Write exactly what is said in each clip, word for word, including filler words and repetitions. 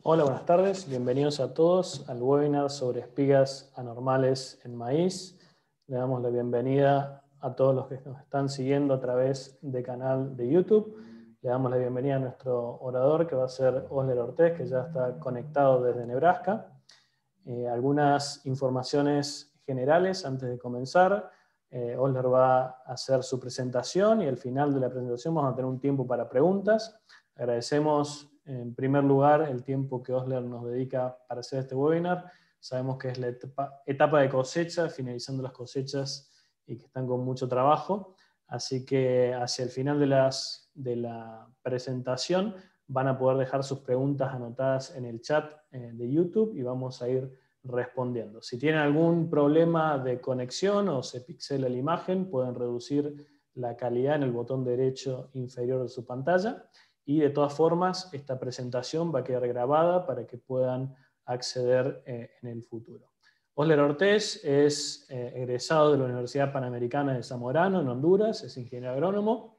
Hola, buenas tardes. Bienvenidos a todos al webinar sobre espigas anormales en maíz. Le damos la bienvenida a todos los que nos están siguiendo a través del canal de YouTube. Le damos la bienvenida a nuestro orador, que va a ser Osler Ortez, que ya está conectado desde Nebraska. Eh, algunas informaciones generales antes de comenzar. Eh, Osler va a hacer su presentación y al final de la presentación vamos a tener un tiempo para preguntas. Agradecemos en primer lugar el tiempo que Osler nos dedica para hacer este webinar. Sabemos que es la etapa, etapa de cosecha, finalizando las cosechas y que están con mucho trabajo. Así que hacia el final de, las, de la presentación van a poder dejar sus preguntas anotadas en el chat eh, de YouTube y vamos a ir respondiendo. Si tienen algún problema de conexión o se pixela la imagen, pueden reducir la calidad en el botón derecho inferior de su pantalla. Y de todas formas, esta presentación va a quedar grabada para que puedan acceder eh, en el futuro. Osler Ortez es eh, egresado de la Universidad Panamericana de Zamorano, en Honduras, es ingeniero agrónomo.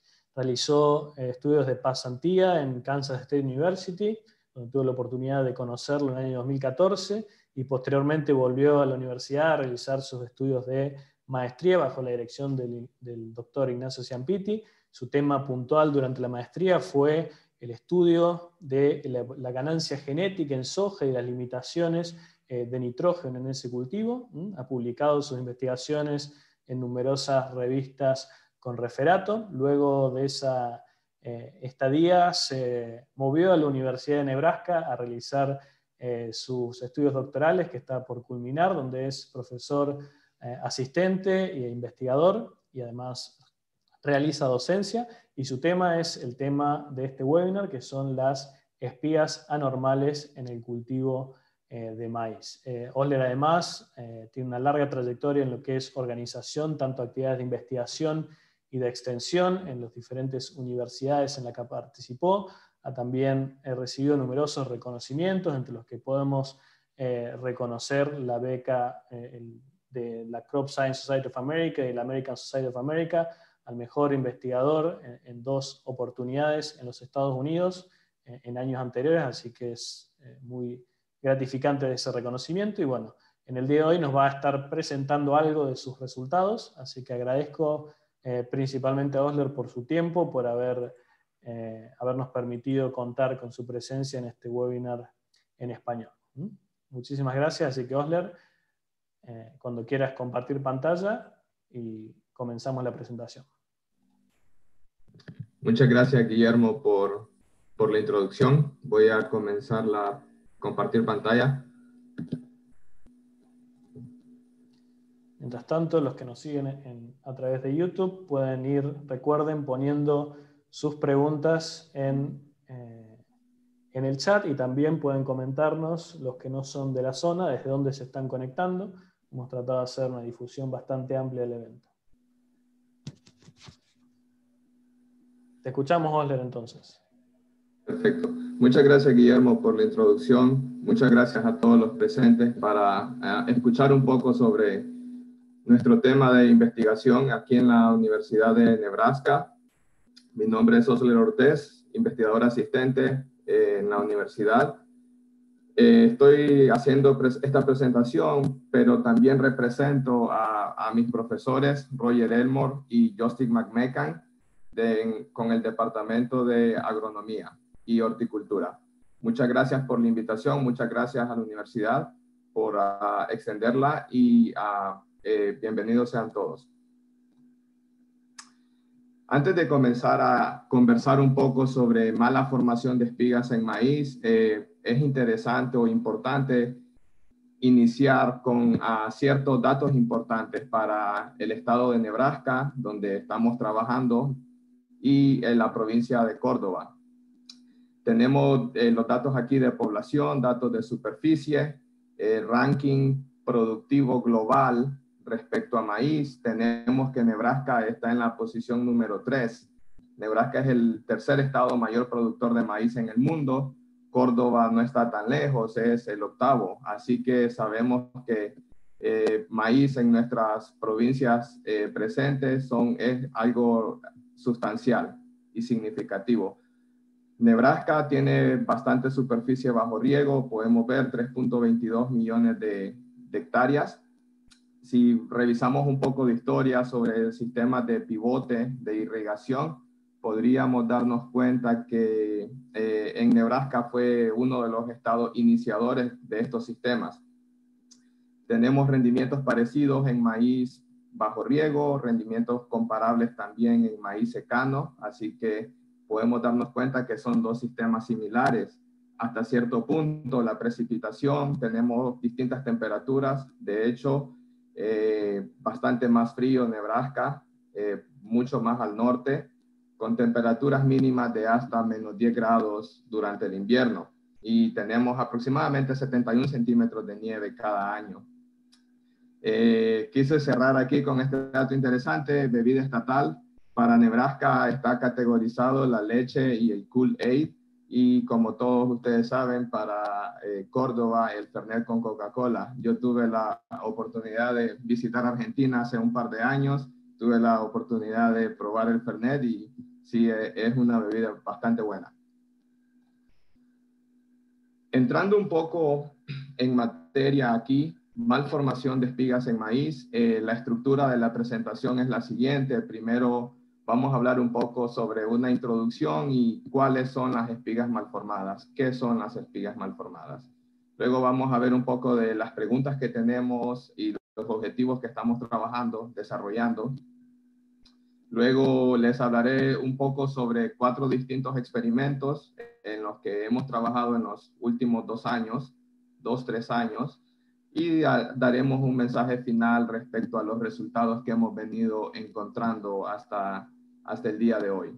Realizó eh, estudios de pasantía en Kansas State University, donde tuve la oportunidad de conocerlo en el año dos mil catorce, y posteriormente volvió a la universidad a realizar sus estudios de maestría bajo la dirección del, del doctor Ignacio Ciampiti. Su tema puntual durante la maestría fue el estudio de la, la ganancia genética en soja y las limitaciones eh, de nitrógeno en ese cultivo. ¿Mm? Ha publicado sus investigaciones en numerosas revistas con referato. Luego de esa eh, estadía se movió a la Universidad de Nebraska a realizar eh, sus estudios doctorales, que está por culminar, donde es profesor eh, asistente e investigador, y además realiza docencia, y su tema es el tema de este webinar, que son las espigas anormales en el cultivo eh, de maíz. Eh, Osler además eh, tiene una larga trayectoria en lo que es organización, tanto actividades de investigación y de extensión en las diferentes universidades en las que participó. Ha también eh, recibido numerosos reconocimientos, entre los que podemos eh, reconocer la beca eh, el, de la Crop Science Society of America y la American Society of America, al mejor investigador en, en dos oportunidades en los Estados Unidos en, en años anteriores, así que es eh, muy gratificante ese reconocimiento. Y bueno, en el día de hoy nos va a estar presentando algo de sus resultados, así que agradezco eh, principalmente a Osler por su tiempo, por haber, eh, habernos permitido contar con su presencia en este webinar en español. ¿Mm? Muchísimas gracias, así que Osler, eh, cuando quieras compartir pantalla y comenzamos la presentación. Muchas gracias, Guillermo, por, por la introducción. Voy a comenzar a compartir pantalla. Mientras tanto, los que nos siguen en, a través de YouTube pueden ir, recuerden, poniendo sus preguntas en, eh, en el chat, y también pueden comentarnos los que no son de la zona, desde dónde se están conectando. Hemos tratado de hacer una difusión bastante amplia del evento. Te escuchamos, Osler, entonces. Perfecto. Muchas gracias, Guillermo, por la introducción. Muchas gracias a todos los presentes para uh, escuchar un poco sobre nuestro tema de investigación aquí en la Universidad de Nebraska. Mi nombre es Osler Ortez, investigador asistente eh, en la universidad. Eh, estoy haciendo pres esta presentación, pero también represento a, a mis profesores, Roger Elmore y Justin McMecan, de, en, con el Departamento de Agronomía y Horticultura. Muchas gracias por la invitación, muchas gracias a la universidad por uh, extenderla y uh, eh, bienvenidos sean todos. Antes de comenzar a conversar un poco sobre mala formación de espigas en maíz, eh, es interesante o importante iniciar con uh, ciertos datos importantes para el estado de Nebraska, donde estamos trabajando, y en la provincia de Córdoba. Tenemos eh, los datos aquí de población, datos de superficie, eh, ranking productivo global respecto a maíz. Tenemos que Nebraska está en la posición número tres. Nebraska es el tercer estado mayor productor de maíz en el mundo. Córdoba no está tan lejos, es el octavo. Así que sabemos que eh, maíz en nuestras provincias eh, presentes son, es algo sustancial y significativo. Nebraska tiene bastante superficie bajo riego, podemos ver tres punto veintidós millones de, de hectáreas. Si revisamos un poco de historia sobre el sistema de pivote de irrigación, podríamos darnos cuenta que eh, en Nebraska fue uno de los estados iniciadores de estos sistemas. Tenemos rendimientos parecidos en maíz bajo riego, rendimientos comparables también en maíz secano, así que podemos darnos cuenta que son dos sistemas similares. Hasta cierto punto, la precipitación, tenemos distintas temperaturas, de hecho, eh, bastante más frío en Nebraska, eh, mucho más al norte, con temperaturas mínimas de hasta menos diez grados durante el invierno. Y tenemos aproximadamente setenta y un centímetros de nieve cada año. Eh, quise cerrar aquí con este dato interesante, bebida estatal. Para Nebraska está categorizado la leche y el Kool-Aid, y como todos ustedes saben, para eh, Córdoba el Fernet con Coca-Cola. Yo tuve la oportunidad de visitar Argentina hace un par de años, tuve la oportunidad de probar el Fernet y sí, eh, es una bebida bastante buena. Entrando un poco en materia aquí, malformación de espigas en maíz. Eh, la estructura de la presentación es la siguiente. Primero vamos a hablar un poco sobre una introducción y cuáles son las espigas malformadas. ¿Qué son las espigas malformadas? Luego vamos a ver un poco de las preguntas que tenemos y los objetivos que estamos trabajando, desarrollando. Luego les hablaré un poco sobre cuatro distintos experimentos en los que hemos trabajado en los últimos dos años, dos, tres años, y daremos un mensaje final respecto a los resultados que hemos venido encontrando hasta, hasta el día de hoy.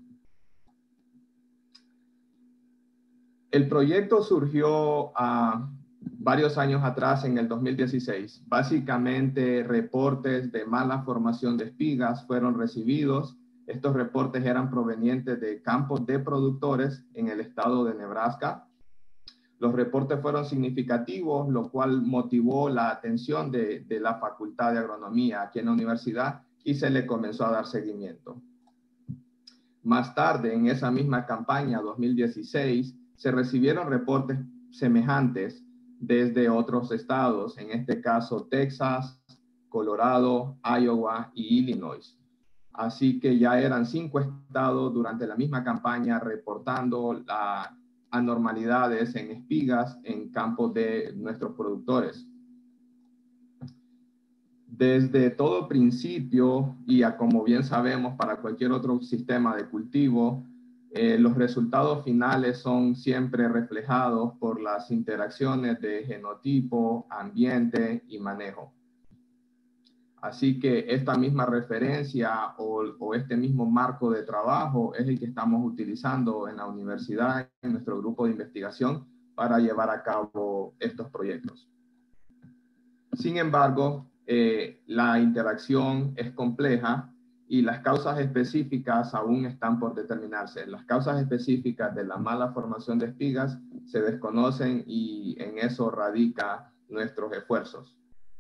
El proyecto surgió a varios años atrás, en el dos mil dieciséis. Básicamente, reportes de mala formación de espigas fueron recibidos. Estos reportes eran provenientes de campos de productores en el estado de Nebraska. Los reportes fueron significativos, lo cual motivó la atención de, de la Facultad de Agronomía aquí en la universidad y se le comenzó a dar seguimiento. Más tarde, en esa misma campaña dos mil dieciséis, se recibieron reportes semejantes desde otros estados, en este caso Texas, Colorado, Iowa y Illinois. Así que ya eran cinco estados durante la misma campaña reportando la anormalidades en espigas en campos de nuestros productores. Desde todo principio, y a como bien sabemos para cualquier otro sistema de cultivo, eh, los resultados finales son siempre reflejados por las interacciones de genotipo, ambiente y manejo. Así que esta misma referencia o, o este mismo marco de trabajo es el que estamos utilizando en la universidad, en nuestro grupo de investigación, para llevar a cabo estos proyectos. Sin embargo, eh, la interacción es compleja y las causas específicas aún están por determinarse. Las causas específicas de la mala formación de espigas se desconocen y en eso radica nuestros esfuerzos.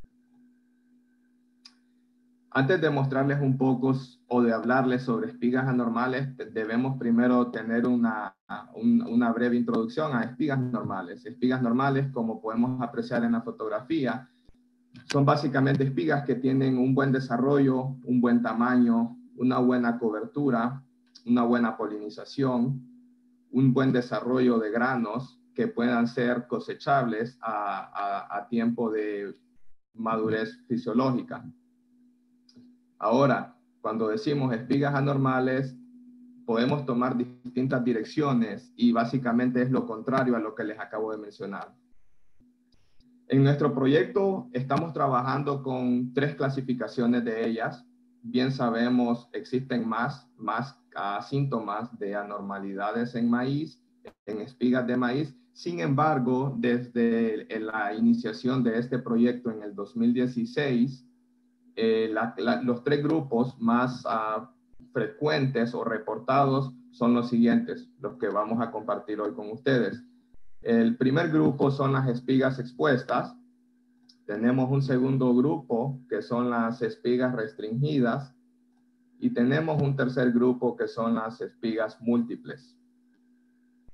Antes de mostrarles un poco o de hablarles sobre espigas anormales, debemos primero tener una, un, una breve introducción a espigas normales. Espigas normales, como podemos apreciar en la fotografía, son básicamente espigas que tienen un buen desarrollo, un buen tamaño, una buena cobertura, una buena polinización, un buen desarrollo de granos que puedan ser cosechables a, a, a tiempo de madurez fisiológica. Ahora, cuando decimos espigas anormales, podemos tomar distintas direcciones y básicamente es lo contrario a lo que les acabo de mencionar. En nuestro proyecto estamos trabajando con tres clasificaciones de ellas. Bien sabemos, existen más, más uh, síntomas de anormalidades en maíz, en espigas de maíz. Sin embargo, desde la iniciación de este proyecto en el dos mil dieciséis, eh, la, la, los tres grupos más uh, frecuentes o reportados son los siguientes, los que vamos a compartir hoy con ustedes. El primer grupo son las espigas expuestas. Tenemos un segundo grupo que son las espigas restringidas. Y tenemos un tercer grupo que son las espigas múltiples.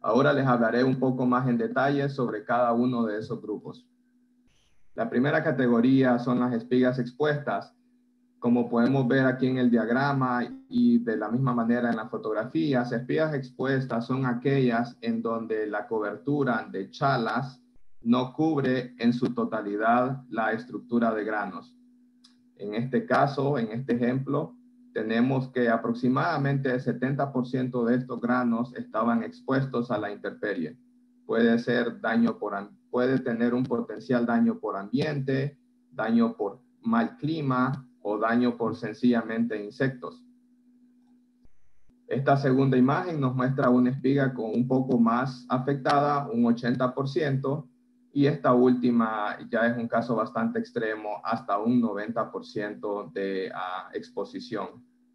Ahora les hablaré un poco más en detalle sobre cada uno de esos grupos. La primera categoría son las espigas expuestas. Como podemos ver aquí en el diagrama y de la misma manera en las fotografías, espigas expuestas son aquellas en donde la cobertura de chalas no cubre en su totalidad la estructura de granos. En este caso, en este ejemplo, tenemos que aproximadamente el setenta por ciento de estos granos estaban expuestos a la intemperie. Puede ser daño por, puede tener un potencial daño por ambiente, daño por mal clima o daño por sencillamente insectos. Esta segunda imagen nos muestra una espiga con un poco más afectada, un ochenta por ciento, y esta última ya es un caso bastante extremo, hasta un noventa por ciento de uh, exposición.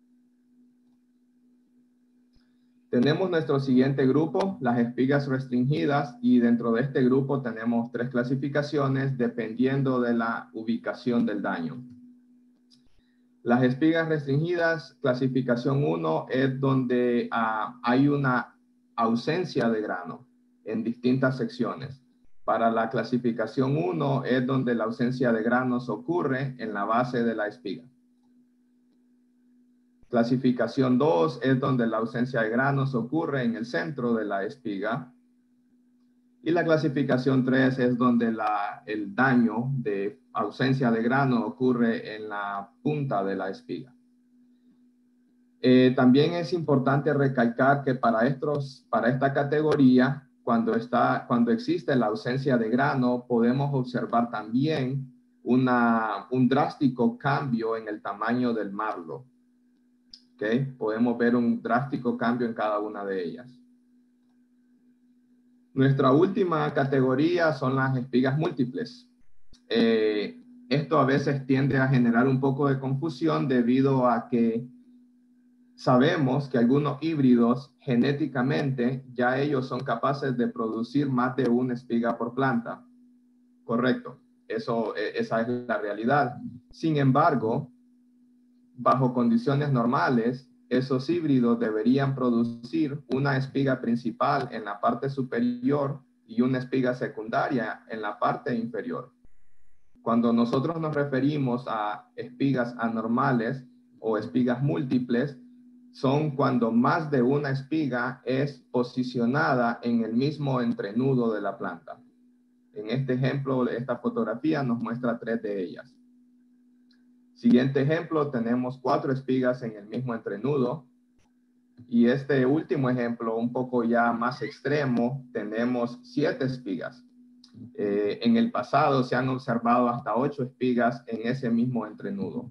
Tenemos nuestro siguiente grupo, las espigas restringidas, y dentro de este grupo tenemos tres clasificaciones dependiendo de la ubicación del daño. Las espigas restringidas, clasificación uno, es donde uh, hay una ausencia de grano en distintas secciones. Para la clasificación uno es donde la ausencia de granos ocurre en la base de la espiga. Clasificación dos es donde la ausencia de granos ocurre en el centro de la espiga. Y la clasificación tres es donde la, el daño de ausencia de grano ocurre en la punta de la espiga. Eh, también es importante recalcar que para, estos, para esta categoría, cuando, está, cuando existe la ausencia de grano, podemos observar también una, un drástico cambio en el tamaño del marlo. ¿Okay? Podemos ver un drástico cambio en cada una de ellas. Nuestra última categoría son las espigas múltiples. Eh, esto a veces tiende a generar un poco de confusión debido a que sabemos que algunos híbridos genéticamente ya ellos son capaces de producir más de una espiga por planta. Correcto, eso, esa es la realidad. Sin embargo, bajo condiciones normales, esos híbridos deberían producir una espiga principal en la parte superior y una espiga secundaria en la parte inferior. Cuando nosotros nos referimos a espigas anormales o espigas múltiples, son cuando más de una espiga es posicionada en el mismo entrenudo de la planta. En este ejemplo, esta fotografía nos muestra tres de ellas. Siguiente ejemplo, tenemos cuatro espigas en el mismo entrenudo. Y este último ejemplo, un poco ya más extremo, tenemos siete espigas. Eh, en el pasado se han observado hasta ocho espigas en ese mismo entrenudo.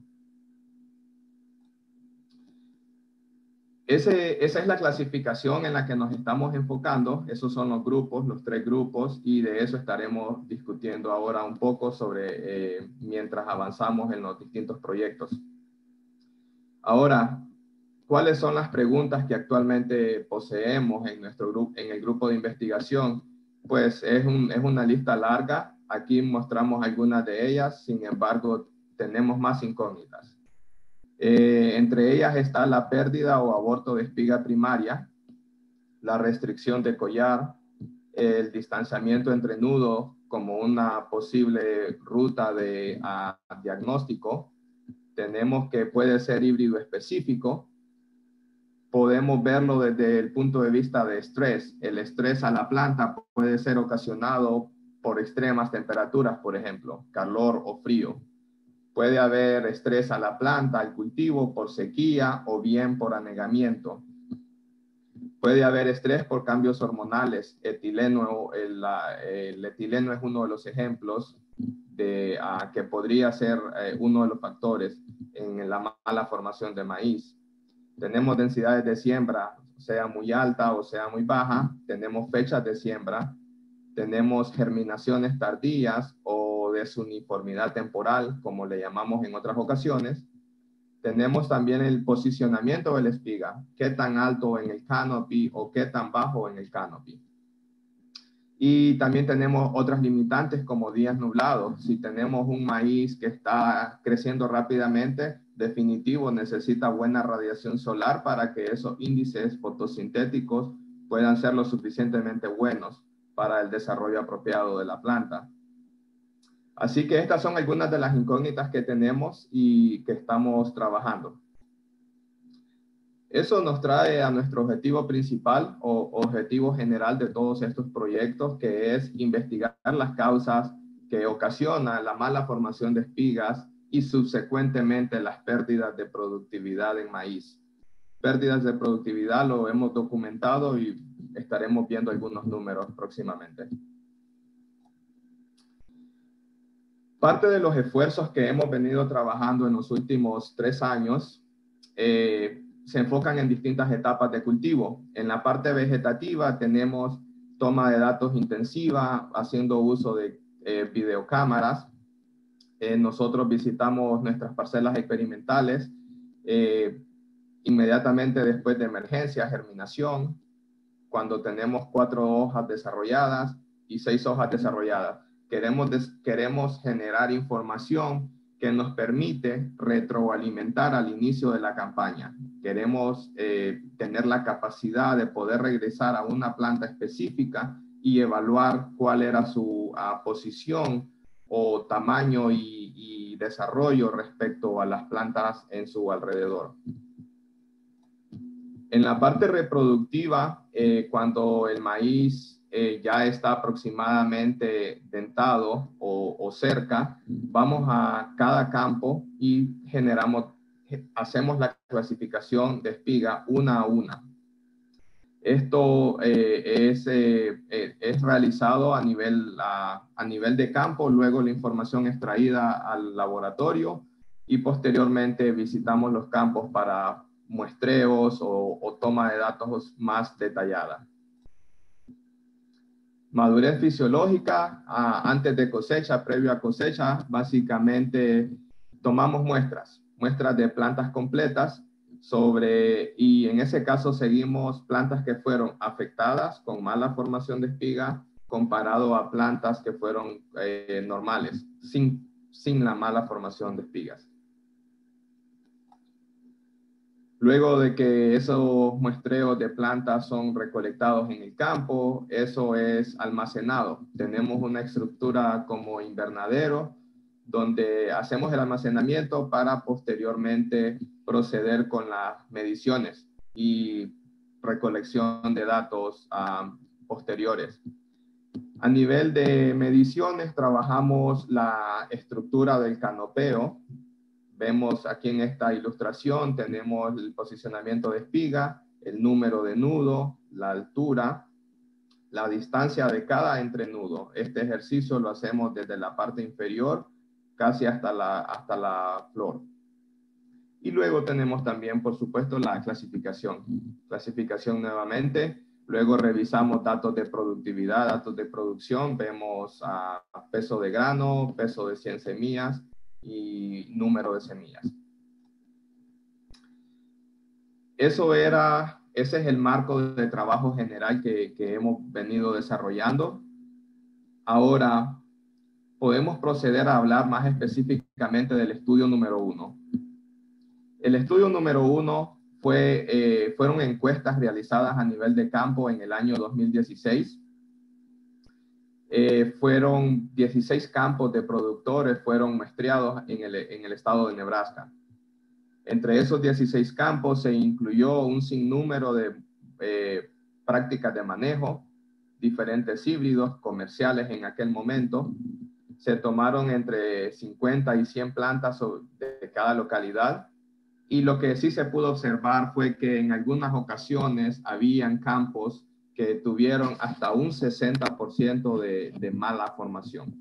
Ese, esa es la clasificación en la que nos estamos enfocando. Esos son los grupos, los tres grupos, y de eso estaremos discutiendo ahora un poco sobre eh, mientras avanzamos en los distintos proyectos. Ahora, ¿cuáles son las preguntas que actualmente poseemos en, nuestro grupo, en el grupo de investigación? Pues es, un, es una lista larga. Aquí mostramos algunas de ellas, sin embargo, tenemos más incógnitas. Eh, entre ellas está la pérdida o aborto de espiga primaria, la restricción de collar, el distanciamiento entre nudos como una posible ruta de uh, diagnóstico. Tenemos que puede ser híbrido específico. Podemos verlo desde el punto de vista de estrés. El estrés a la planta puede ser ocasionado por extremas temperaturas, por ejemplo, calor o frío. Puede haber estrés a la planta, al cultivo, por sequía o bien por anegamiento. Puede haber estrés por cambios hormonales. Etileno, el, el etileno es uno de los ejemplos de, uh, que podría ser uh, uno de los factores en la mala formación de maíz. Tenemos densidades de siembra, sea muy alta o sea muy baja. Tenemos fechas de siembra. Tenemos germinaciones tardías o desuniformidad temporal, como le llamamos en otras ocasiones. Tenemos también el posicionamiento de la espiga, qué tan alto en el canopy o qué tan bajo en el canopy. Y también tenemos otras limitantes como días nublados. Si tenemos un maíz que está creciendo rápidamente, definitivo necesita buena radiación solar para que esos índices fotosintéticos puedan ser lo suficientemente buenos para el desarrollo apropiado de la planta. Así que estas son algunas de las incógnitas que tenemos y que estamos trabajando. Eso nos trae a nuestro objetivo principal o objetivo general de todos estos proyectos, que es investigar las causas que ocasionan la mala formación de espigas y subsecuentemente las pérdidas de productividad en maíz. Pérdidas de productividad lo hemos documentado y estaremos viendo algunos números próximamente. Parte de los esfuerzos que hemos venido trabajando en los últimos tres años eh, se enfocan en distintas etapas de cultivo. En la parte vegetativa tenemos toma de datos intensiva, haciendo uso de eh, videocámaras. Eh, nosotros visitamos nuestras parcelas experimentales eh, inmediatamente después de emergencia, germinación, cuando tenemos cuatro hojas desarrolladas y seis hojas desarrolladas. Queremos, des, queremos generar información que nos permite retroalimentar al inicio de la campaña. Queremos eh, tener la capacidad de poder regresar a una planta específica y evaluar cuál era su uh, posición o tamaño y, y desarrollo respecto a las plantas en su alrededor. En la parte reproductiva, eh, cuando el maíz eh, ya está aproximadamente dentado o, o cerca, vamos a cada campo y generamos, hacemos la clasificación de espiga una a una. Esto eh, es, eh, es realizado a nivel, a, a nivel de campo, luego la información extraída al laboratorio y posteriormente visitamos los campos para muestreos o, o toma de datos más detallada. Madurez fisiológica, ah, antes de cosecha, previo a cosecha, básicamente tomamos muestras, muestras de plantas completas sobre, y en ese caso seguimos plantas que fueron afectadas con mala formación de espiga comparado a plantas que fueron eh, normales, sin, sin la mala formación de espigas. Luego de que esos muestreos de plantas son recolectados en el campo, eso es almacenado. Tenemos una estructura como invernadero donde hacemos el almacenamiento para posteriormente proceder con las mediciones y recolección de datos um, posteriores. A nivel de mediciones, trabajamos la estructura del canopeo. Vemos aquí en esta ilustración, tenemos el posicionamiento de espiga, el número de nudo, la altura, la distancia de cada entrenudo. Este ejercicio lo hacemos desde la parte inferior casi hasta la, hasta la flor. Y luego tenemos también, por supuesto, la clasificación. Clasificación nuevamente. Luego revisamos datos de productividad, datos de producción. Vemos uh, peso de grano, peso de cien semillas y número de semillas. Eso era, ese es el marco de trabajo general que, que hemos venido desarrollando. Ahora podemos proceder a hablar más específicamente del estudio número uno. El estudio número uno fue, eh, fueron encuestas realizadas a nivel de campo en el año dos mil dieciséis. Eh, fueron dieciséis campos de productores, fueron muestreados en el, en el estado de Nebraska. Entre esos dieciséis campos se incluyó un sinnúmero de eh, prácticas de manejo, diferentes híbridos comerciales en aquel momento. Se tomaron entre cincuenta y cien plantas de cada localidad. Y lo que sí se pudo observar fue que en algunas ocasiones habían campos que tuvieron hasta un sesenta por ciento de, de mala formación.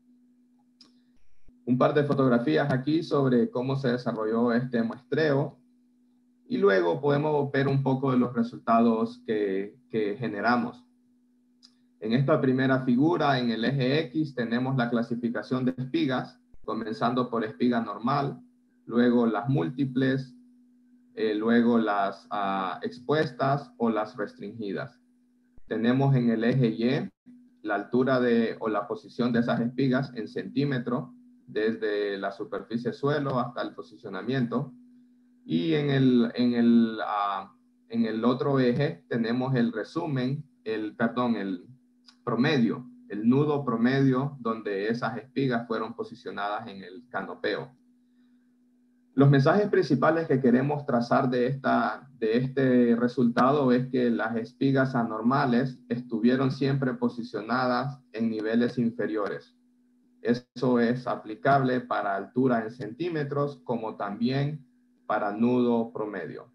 Un par de fotografías aquí sobre cómo se desarrolló este muestreo y luego podemos ver un poco de los resultados que, que generamos. En esta primera figura, en el eje X, tenemos la clasificación de espigas, comenzando por espiga normal, luego las múltiples, eh, luego las uh, expuestas o las restringidas. Tenemos en el eje Y la altura de, o la posición de esas espigas en centímetros, desde la superficie suelo hasta el posicionamiento. Y en el, en el, uh, En el otro eje tenemos el resumen, el, perdón, el promedio, el nudo promedio donde esas espigas fueron posicionadas en el canopeo. Los mensajes principales que queremos trazar de, esta, de este resultado es que las espigas anormales estuvieron siempre posicionadas en niveles inferiores. Eso es aplicable para altura en centímetros como también para nudo promedio.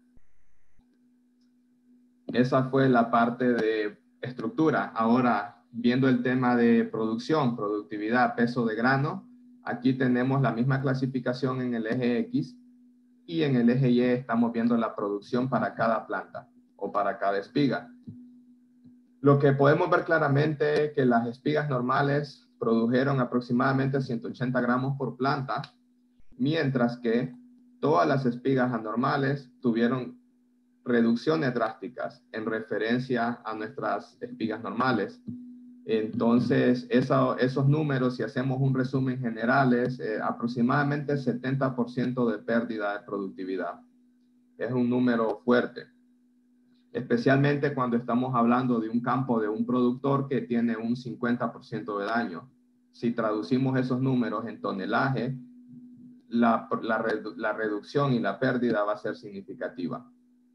Esa fue la parte de estructura. Ahora, viendo el tema de producción, productividad, peso de grano, aquí tenemos la misma clasificación en el eje X y en el eje Y estamos viendo la producción para cada planta o para cada espiga. Lo que podemos ver claramente es que las espigas normales produjeron aproximadamente ciento ochenta gramos por planta, mientras que todas las espigas anormales tuvieron reducciones drásticas en referencia a nuestras espigas normales. Entonces, eso, esos números, si hacemos un resumen general, es eh, aproximadamente setenta por ciento de pérdida de productividad. Es un número fuerte, especialmente cuando estamos hablando de un campo de un productor que tiene un cincuenta por ciento de daño. Si traducimos esos números en tonelaje, la, la, la reducción y la pérdida va a ser significativa.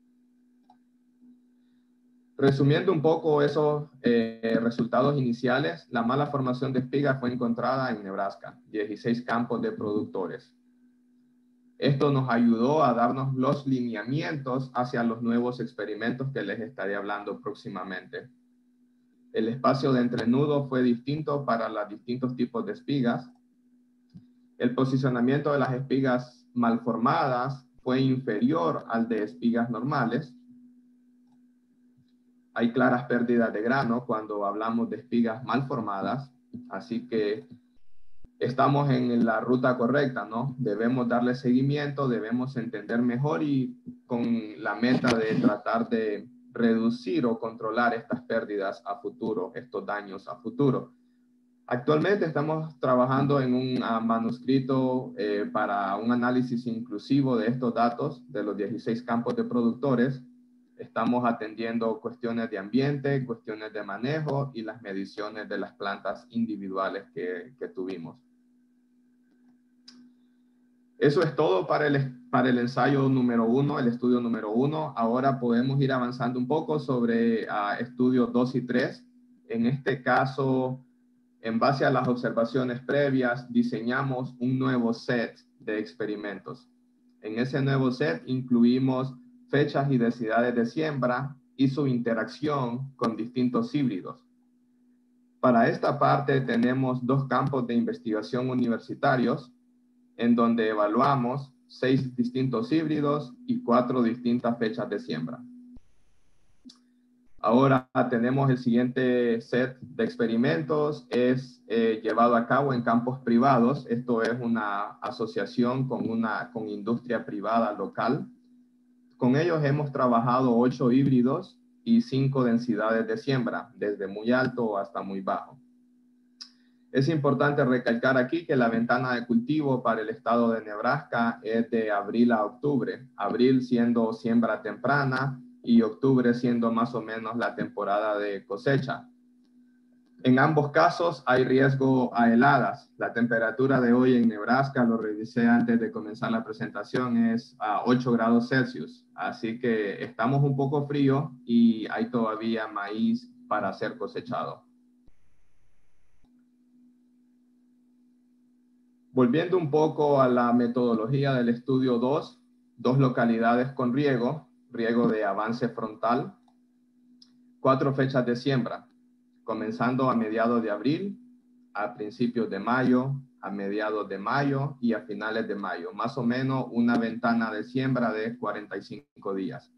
Resumiendo un poco esos eh, resultados iniciales, la mala formación de espigas fue encontrada en Nebraska, dieciséis campos de productores. Esto nos ayudó a darnos los lineamientos hacia los nuevos experimentos que les estaré hablando próximamente. El espacio de entrenudo fue distinto para los distintos tipos de espigas. El posicionamiento de las espigas malformadas fue inferior al de espigas normales. Hay claras pérdidas de grano cuando hablamos de espigas mal formadas, así que estamos en la ruta correcta, ¿no? Debemos darle seguimiento, debemos entender mejor y con la meta de tratar de reducir o controlar estas pérdidas a futuro, estos daños a futuro. Actualmente estamos trabajando en un uh, manuscrito eh, para un análisis inclusivo de estos datos de los dieciséis campos de productores. Estamos atendiendo cuestiones de ambiente, cuestiones de manejo y las mediciones de las plantas individuales que, que tuvimos. Eso es todo para el, para el ensayo número uno, el estudio número uno. Ahora podemos ir avanzando un poco sobre uh, estudios dos y tres. En este caso, en base a las observaciones previas, diseñamos un nuevo set de experimentos. En ese nuevo set incluimos fechas y densidades de siembra y su interacción con distintos híbridos. Para esta parte tenemos dos campos de investigación universitarios en donde evaluamos seis distintos híbridos y cuatro distintas fechas de siembra. Ahora tenemos el siguiente set de experimentos, es eh, llevado a cabo en campos privados. Esto es una asociación con, una, con industria privada local. Con ellos hemos trabajado ocho híbridos y cinco densidades de siembra, desde muy alto hasta muy bajo. Es importante recalcar aquí que la ventana de cultivo para el estado de Nebraska es de abril a octubre. Abril siendo siembra temprana y octubre siendo más o menos la temporada de cosecha. En ambos casos hay riesgo a heladas. La temperatura de hoy en Nebraska, lo revisé antes de comenzar la presentación, es a ocho grados Celsius. Así que estamos un poco frío y hay todavía maíz para ser cosechado. Volviendo un poco a la metodología del estudio dos, dos localidades con riego, riego de avance frontal, cuatro fechas de siembra, comenzando a mediados de abril, a principios de mayo, a mediados de mayo y a finales de mayo, más o menos una ventana de siembra de cuarenta y cinco días.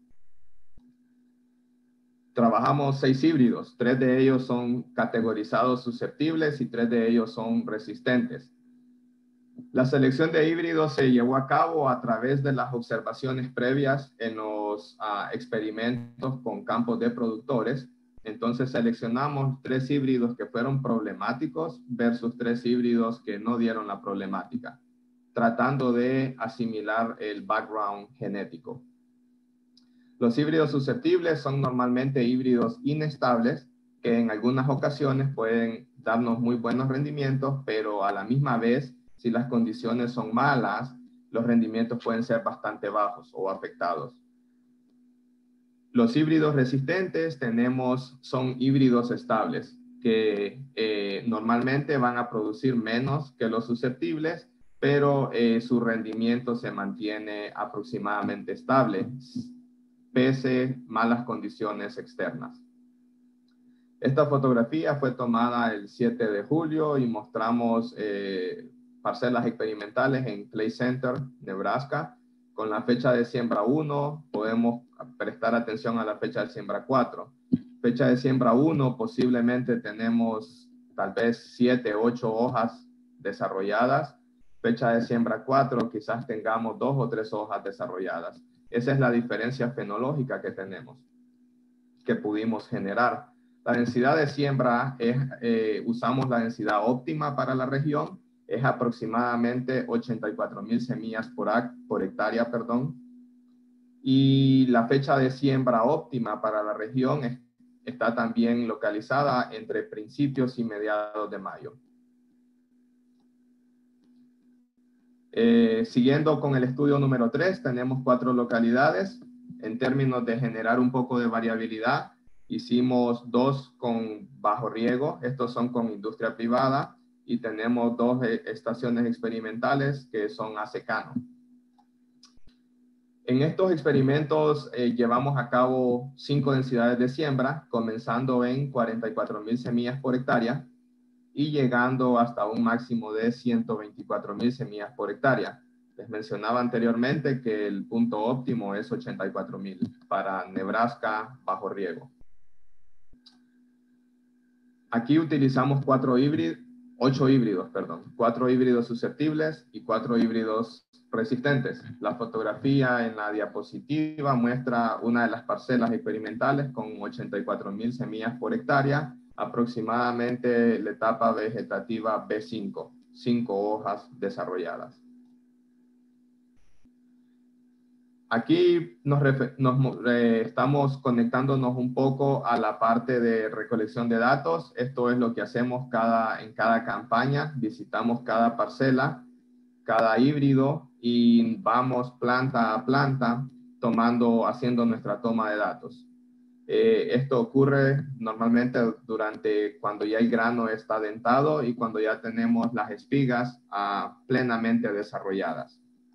Trabajamos seis híbridos, tres de ellos son categorizados susceptibles y tres de ellos son resistentes. La selección de híbridos se llevó a cabo a través de las observaciones previas en los uh, experimentos con campos de productores. Entonces seleccionamos tres híbridos que fueron problemáticos versus tres híbridos que no dieron la problemática, tratando de asimilar el background genético. Los híbridos susceptibles son normalmente híbridos inestables que en algunas ocasiones pueden darnos muy buenos rendimientos, pero a la misma vez, si las condiciones son malas, los rendimientos pueden ser bastante bajos o afectados. Los híbridos resistentes tenemos, son híbridos estables, que eh, normalmente van a producir menos que los susceptibles, pero eh, su rendimiento se mantiene aproximadamente estable, pese malas condiciones externas. Esta fotografía fue tomada el siete de julio y mostramos eh, parcelas experimentales en Clay Center, Nebraska. Con la fecha de siembra uno, podemos prestar atención a la fecha de siembra cuatro. Fecha de siembra uno, posiblemente tenemos tal vez siete, ocho hojas desarrolladas. Fecha de siembra cuatro, quizás tengamos dos o tres hojas desarrolladas. Esa es la diferencia fenológica que tenemos, que pudimos generar. La densidad de siembra, es, eh, usamos la densidad óptima para la región, es aproximadamente ochenta y cuatro mil semillas por, por hectárea, perdón. Y la fecha de siembra óptima para la región es, está también localizada entre principios y mediados de mayo. Eh, siguiendo con el estudio número tres, tenemos cuatro localidades. En términos de generar un poco de variabilidad, hicimos dos con bajo riego, estos son con industria privada, y tenemos dos estaciones experimentales que son a secano. En estos experimentos eh, llevamos a cabo cinco densidades de siembra, comenzando en cuarenta y cuatro mil semillas por hectárea y llegando hasta un máximo de ciento veinticuatro mil semillas por hectárea. Les mencionaba anteriormente que el punto óptimo es ochenta y cuatro mil para Nebraska bajo riego. Aquí utilizamos cuatro híbridos, ocho híbridos, perdón, cuatro híbridos susceptibles y cuatro híbridos resistentes. La fotografía en la diapositiva muestra una de las parcelas experimentales con ochenta y cuatro mil semillas por hectárea, aproximadamente la etapa vegetativa B cinco, cinco hojas desarrolladas. Aquí nos, nos eh, estamos conectándonos un poco a la parte de recolección de datos. Esto es lo que hacemos cada, en cada campaña. Visitamos cada parcela, cada híbrido y vamos planta a planta tomando, haciendo nuestra toma de datos. Eh, esto ocurre normalmente durante cuando ya el grano está dentado y cuando ya tenemos las espigas ah, plenamente desarrolladas.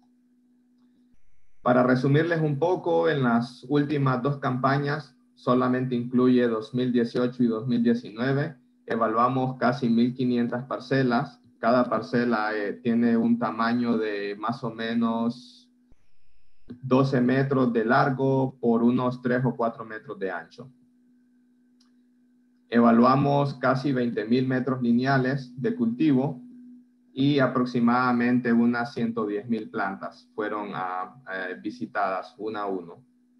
Para resumirles un poco, en las últimas dos campañas, solamente incluye dos mil dieciocho y dos mil diecinueve, evaluamos casi mil quinientas parcelas. Cada parcela eh, tiene un tamaño de más o menos doce metros de largo por unos tres o cuatro metros de ancho. Evaluamos casi veinte mil metros lineales de cultivo y aproximadamente unas ciento diez mil plantas fueron a, a, visitadas una a uno.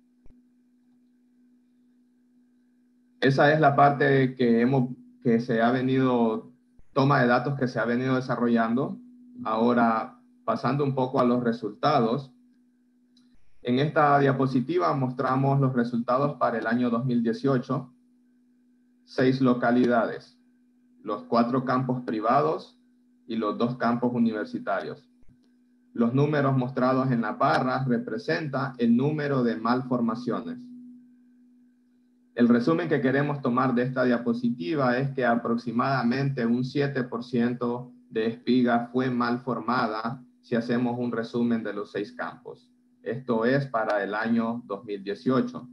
Esa es la parte que, hemos, que se ha venido, toma de datos que se ha venido desarrollando. Ahora, pasando un poco a los resultados. En esta diapositiva mostramos los resultados para el año dos mil dieciocho. Seis localidades, los cuatro campos privados y los dos campos universitarios. Los números mostrados en la barra representan el número de malformaciones. El resumen que queremos tomar de esta diapositiva es que aproximadamente un siete por ciento de espiga fue mal formada si hacemos un resumen de los seis campos. Esto es para el año dos mil dieciocho.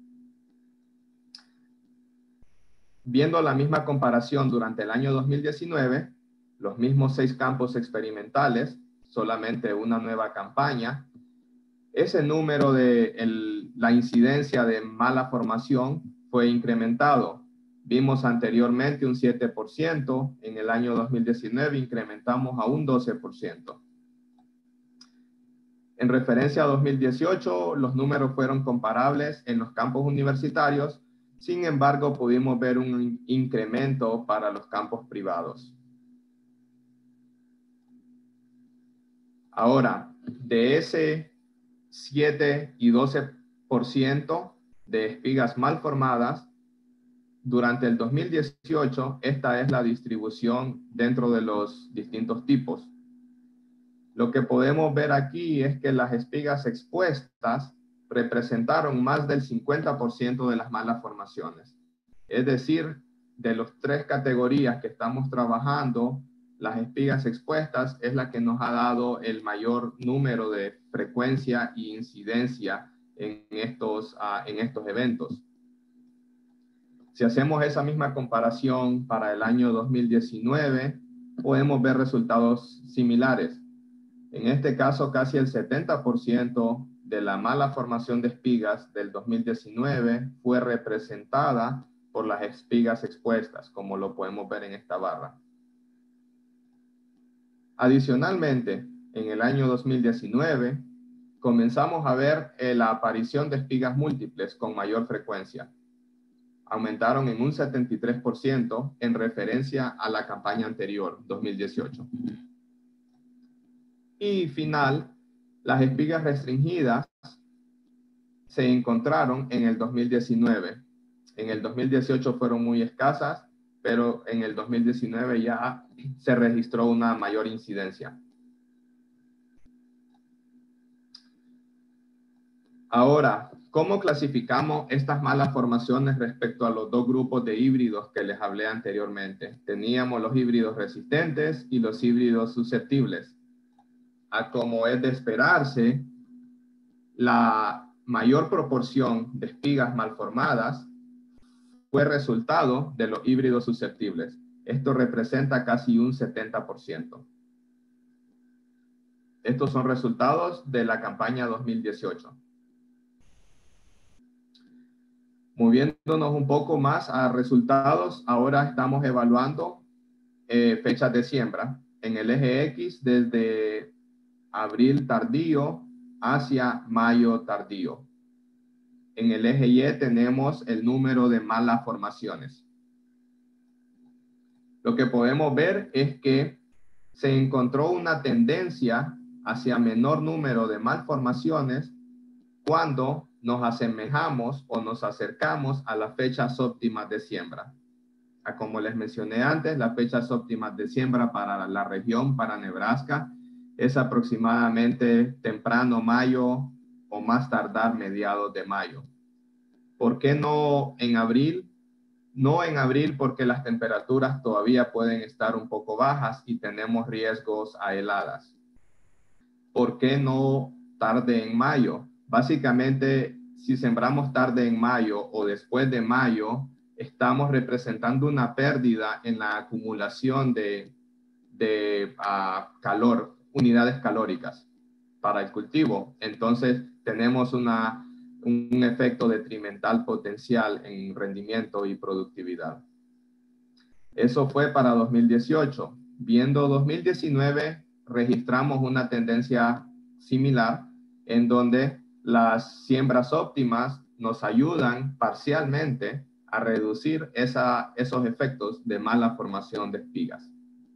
Viendo la misma comparación durante el año dos mil diecinueve, los mismos seis campos experimentales, solamente una nueva campaña, ese número de el, la incidencia de mala formación fue incrementado. Vimos anteriormente un siete por ciento, en el año dos mil diecinueve incrementamos a un doce por ciento. En referencia a dos mil dieciocho, los números fueron comparables en los campos universitarios, sin embargo, pudimos ver un incremento para los campos privados. Ahora, de ese siete y doce por ciento de espigas mal formadas. Durante el dos mil dieciocho, esta es la distribución dentro de los distintos tipos. Lo que podemos ver aquí es que las espigas expuestas representaron más del cincuenta por ciento de las malas formaciones. Es decir, de las tres categorías que estamos trabajando, las espigas expuestas es la que nos ha dado el mayor número de frecuencia e incidencia en estos, uh, en estos eventos. Si hacemos esa misma comparación para el año dos mil diecinueve, podemos ver resultados similares. En este caso, casi el setenta por ciento de la mala formación de espigas del dos mil diecinueve fue representada por las espigas expuestas, como lo podemos ver en esta barra. Adicionalmente, en el año dos mil diecinueve, comenzamos a ver eh, la aparición de espigas múltiples con mayor frecuencia. Aumentaron en un setenta y tres por ciento en referencia a la campaña anterior, dos mil dieciocho. Y final, las espigas restringidas se encontraron en el dos mil diecinueve. En el dos mil dieciocho fueron muy escasas, pero en el dos mil diecinueve ya se registró una mayor incidencia. Ahora, ¿cómo clasificamos estas malas formaciones respecto a los dos grupos de híbridos que les hablé anteriormente? Teníamos los híbridos resistentes y los híbridos susceptibles. A como es de esperarse, la mayor proporción de espigas malformadas fue resultado de los híbridos susceptibles. Esto representa casi un setenta por ciento. Estos son resultados de la campaña dos mil dieciocho. Moviéndonos un poco más a resultados, ahora estamos evaluando eh, fechas de siembra en el eje X desde abril tardío hacia mayo tardío. En el eje Y tenemos el número de malas formaciones. Lo que podemos ver es que se encontró una tendencia hacia menor número de malformaciones cuando nos asemejamos o nos acercamos a las fechas óptimas de siembra. Como les mencioné antes, las fechas óptimas de siembra para la región, para Nebraska, es aproximadamente temprano mayo o más tardar mediados de mayo. ¿Por qué no en abril? No en abril porque las temperaturas todavía pueden estar un poco bajas y tenemos riesgos a heladas. ¿Por qué no tarde en mayo? Básicamente, si sembramos tarde en mayo o después de mayo, estamos representando una pérdida en la acumulación de, de uh, calor, unidades calóricas para el cultivo. Entonces, tenemos una, un efecto detrimental potencial en rendimiento y productividad. Eso fue para dos mil dieciocho. Viendo dos mil diecinueve, registramos una tendencia similar en donde las siembras óptimas nos ayudan parcialmente a reducir esa, esos efectos de mala formación de espigas.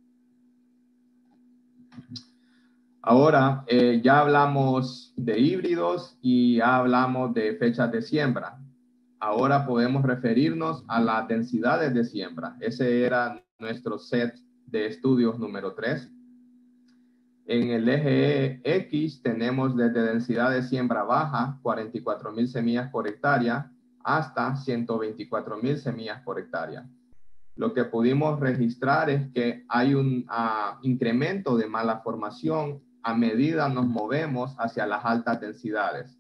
Ahora, eh, ya hablamos de híbridos y ya hablamos de fechas de siembra. Ahora podemos referirnos a las densidades de siembra. Ese era nuestro set de estudios número tres. En el eje X tenemos desde densidad de siembra baja, cuarenta y cuatro mil semillas por hectárea, hasta ciento veinticuatro mil semillas por hectárea. Lo que pudimos registrar es que hay un uh, incremento de mala formación a medida nos movemos hacia las altas densidades.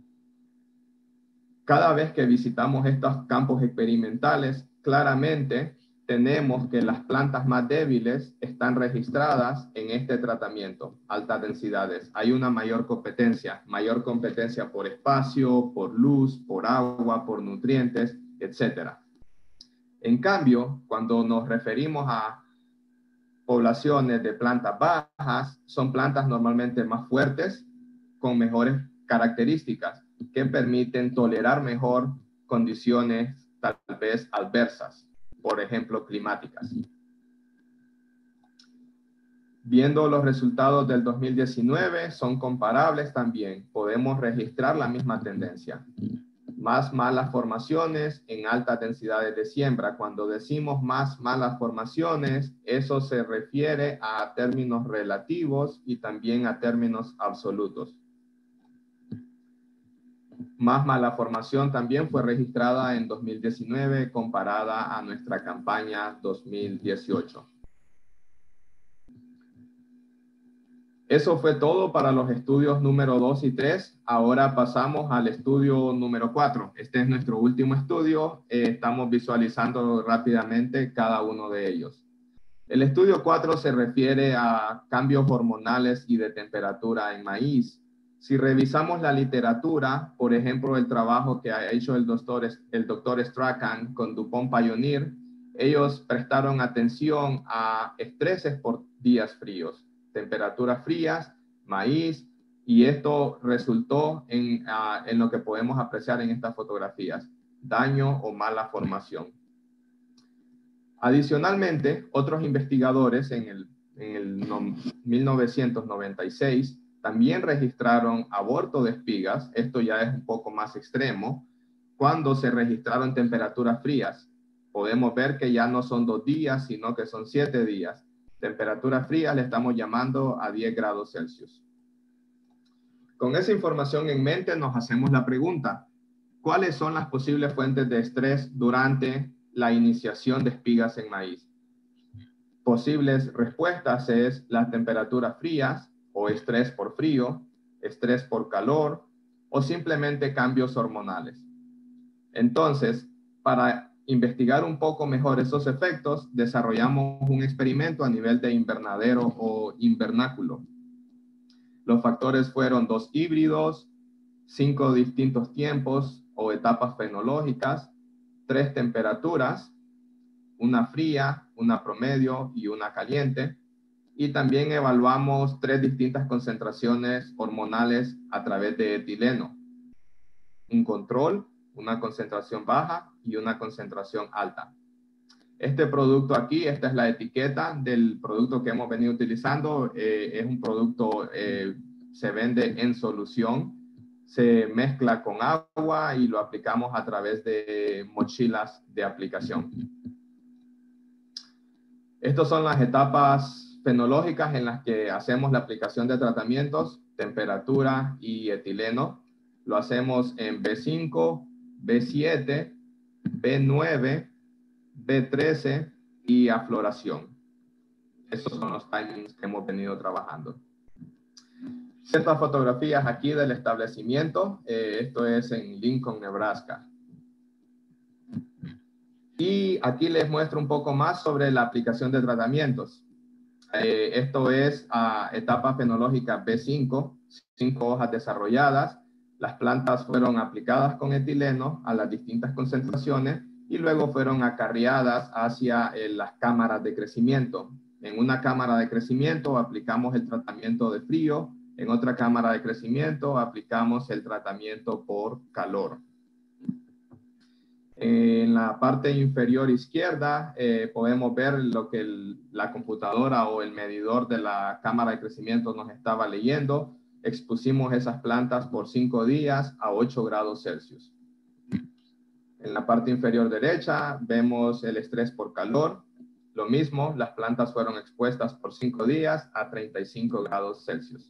Cada vez que visitamos estos campos experimentales, claramente tenemos que las plantas más débiles están registradas en este tratamiento, altas densidades. Hay una mayor competencia, mayor competencia por espacio, por luz, por agua, por nutrientes, etcétera. En cambio, cuando nos referimos a poblaciones de plantas bajas, son plantas normalmente más fuertes, con mejores características, que permiten tolerar mejor condiciones tal vez adversas, por ejemplo, climáticas. Viendo los resultados del dos mil diecinueve, son comparables también. Podemos registrar la misma tendencia. Más malas formaciones en altas densidades de siembra. Cuando decimos más malas formaciones, eso se refiere a términos relativos y también a términos absolutos. Más mala formación también fue registrada en dos mil diecinueve comparada a nuestra campaña dos mil dieciocho. Eso fue todo para los estudios número dos y tres. Ahora pasamos al estudio número cuatro. Este es nuestro último estudio. Eh, estamos visualizando rápidamente cada uno de ellos. El estudio cuatro se refiere a cambios hormonales y de temperatura en maíz. Si revisamos la literatura, por ejemplo, el trabajo que ha hecho el doctor, el doctor Strachan con DuPont Pioneer, ellos prestaron atención a estreses por días fríos, temperaturas frías, maíz, y esto resultó en, uh, en lo que podemos apreciar en estas fotografías, daño o mala formación. Adicionalmente, otros investigadores en el, en el no, mil novecientos noventa y seis también registraron aborto de espigas, esto ya es un poco más extremo, cuando se registraron temperaturas frías. Podemos ver que ya no son dos días, sino que son siete días. Temperaturas frías le estamos llamando a diez grados Celsius. Con esa información en mente nos hacemos la pregunta, ¿cuáles son las posibles fuentes de estrés durante la iniciación de espigas en maíz? Posibles respuestas es las temperaturas frías o estrés por frío, estrés por calor o simplemente cambios hormonales. Entonces, para investigar un poco mejor esos efectos, desarrollamos un experimento a nivel de invernadero o invernáculo. Los factores fueron dos híbridos, cinco distintos tiempos o etapas fenológicas, tres temperaturas, una fría, una promedio y una caliente. Y también evaluamos tres distintas concentraciones hormonales a través de etileno. Un control, una concentración baja y una concentración alta. Este producto aquí, esta es la etiqueta del producto que hemos venido utilizando. Eh, es un producto, eh, se vende en solución. Se mezcla con agua y lo aplicamos a través de mochilas de aplicación. Estas son las etapas fenológicas en las que hacemos la aplicación de tratamientos, temperatura y etileno. Lo hacemos en B cinco, B siete, B nueve, B trece y afloración. Estos son los timings que hemos venido trabajando. Ciertas fotografías aquí del establecimiento. Eh, esto es en Lincoln, Nebraska. Y aquí les muestro un poco más sobre la aplicación de tratamientos. Eh, esto es a etapa fenológica B cinco, cinco hojas desarrolladas. Las plantas fueron aplicadas con etileno a las distintas concentraciones y luego fueron acarreadas hacia eh, las cámaras de crecimiento. En una cámara de crecimiento aplicamos el tratamiento de frío, en otra cámara de crecimiento aplicamos el tratamiento por calor. En la parte inferior izquierda eh, podemos ver lo que el, la computadora o el medidor de la cámara de crecimiento nos estaba leyendo. Expusimos esas plantas por cinco días a ocho grados Celsius. En la parte inferior derecha vemos el estrés por calor. Lo mismo, las plantas fueron expuestas por cinco días a treinta y cinco grados Celsius.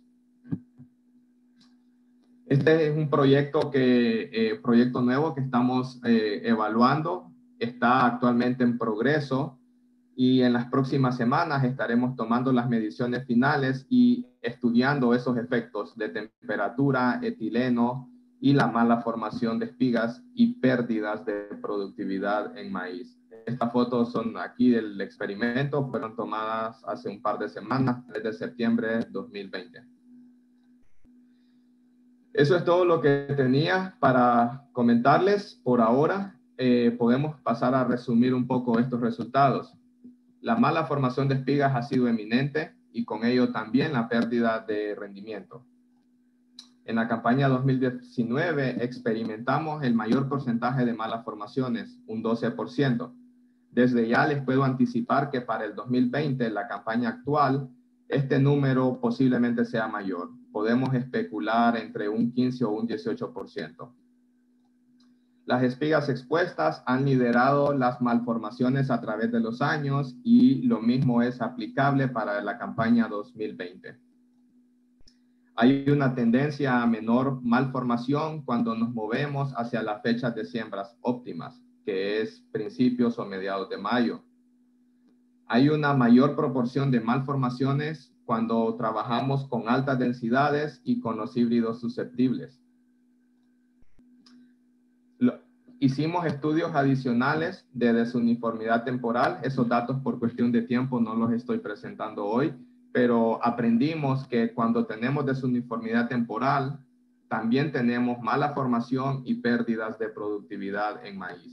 Este es un proyecto, que, eh, proyecto nuevo que estamos eh, evaluando. Está actualmente en progreso y en las próximas semanas estaremos tomando las mediciones finales y estudiando esos efectos de temperatura, etileno y la mala formación de espigas y pérdidas de productividad en maíz. Estas fotos son aquí del experimento, fueron tomadas hace un par de semanas, tres de septiembre de dos mil veinte. Eso es todo lo que tenía para comentarles por ahora. Eh, podemos pasar a resumir un poco estos resultados. La mala formación de espigas ha sido eminente y con ello también la pérdida de rendimiento. En la campaña dos mil diecinueve experimentamos el mayor porcentaje de malas formaciones, un doce por ciento. Desde ya les puedo anticipar que para el dos mil veinte, la campaña actual, este número posiblemente sea mayor. Podemos especular entre un quince o un dieciocho por ciento. Las espigas expuestas han liderado las malformaciones a través de los años y lo mismo es aplicable para la campaña dos mil veinte. Hay una tendencia a menor malformación cuando nos movemos hacia las fechas de siembras óptimas, que es principios o mediados de mayo. Hay una mayor proporción de malformaciones cuando trabajamos con altas densidades y con los híbridos susceptibles. Lo, hicimos estudios adicionales de desuniformidad temporal. Esos datos por cuestión de tiempo no los estoy presentando hoy, pero aprendimos que cuando tenemos desuniformidad temporal, también tenemos mala formación y pérdidas de productividad en maíz.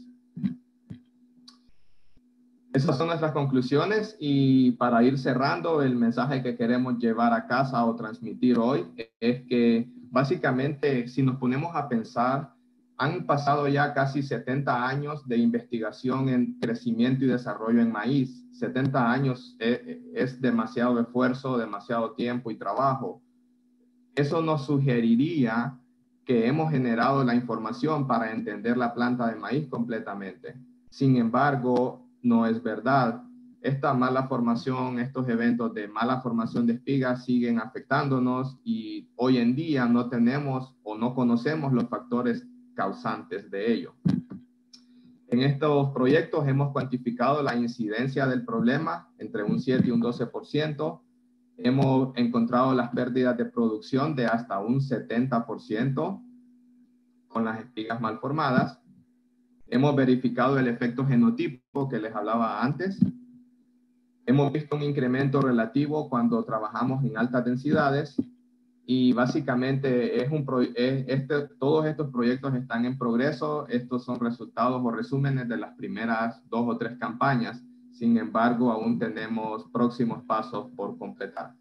Esas son nuestras conclusiones y para ir cerrando, el mensaje que queremos llevar a casa o transmitir hoy es que básicamente si nos ponemos a pensar, han pasado ya casi setenta años de investigación en crecimiento y desarrollo en maíz. setenta años es, es demasiado esfuerzo, demasiado tiempo y trabajo. Eso nos sugeriría que hemos generado la información para entender la planta de maíz completamente. Sin embargo, no es verdad. Esta mala formación, estos eventos de mala formación de espigas siguen afectándonos y hoy en día no tenemos o no conocemos los factores causantes de ello. En estos proyectos hemos cuantificado la incidencia del problema entre un siete y un doce por ciento. Hemos encontrado las pérdidas de producción de hasta un setenta por ciento con las espigas mal formadas. Hemos verificado el efecto genotipo que les hablaba antes. Hemos visto un incremento relativo cuando trabajamos en altas densidades y básicamente es un pro, es este, todos estos proyectos están en progreso. Estos son resultados o resúmenes de las primeras dos o tres campañas. Sin embargo, aún tenemos próximos pasos por completar.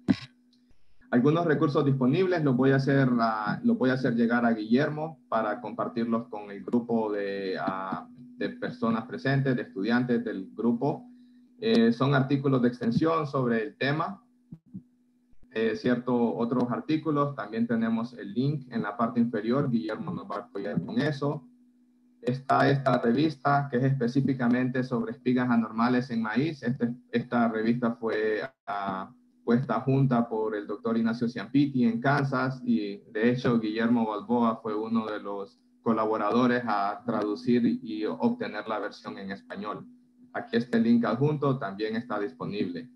Algunos recursos disponibles los voy a hacer, uh, los voy a hacer llegar a Guillermo para compartirlos con el grupo de, uh, de personas presentes, de estudiantes del grupo. Eh, son artículos de extensión sobre el tema. Eh, ciertos otros artículos, también tenemos el link en la parte inferior. Guillermo nos va a apoyar con eso. Está esta revista que es específicamente sobre espigas anormales en maíz. Este, esta revista fue uh, puesta junta por el doctor Ignacio Ciampiti en Kansas y de hecho Guillermo Balboa fue uno de los colaboradores a traducir y obtener la versión en español. Aquí está el link adjunto, también está disponible.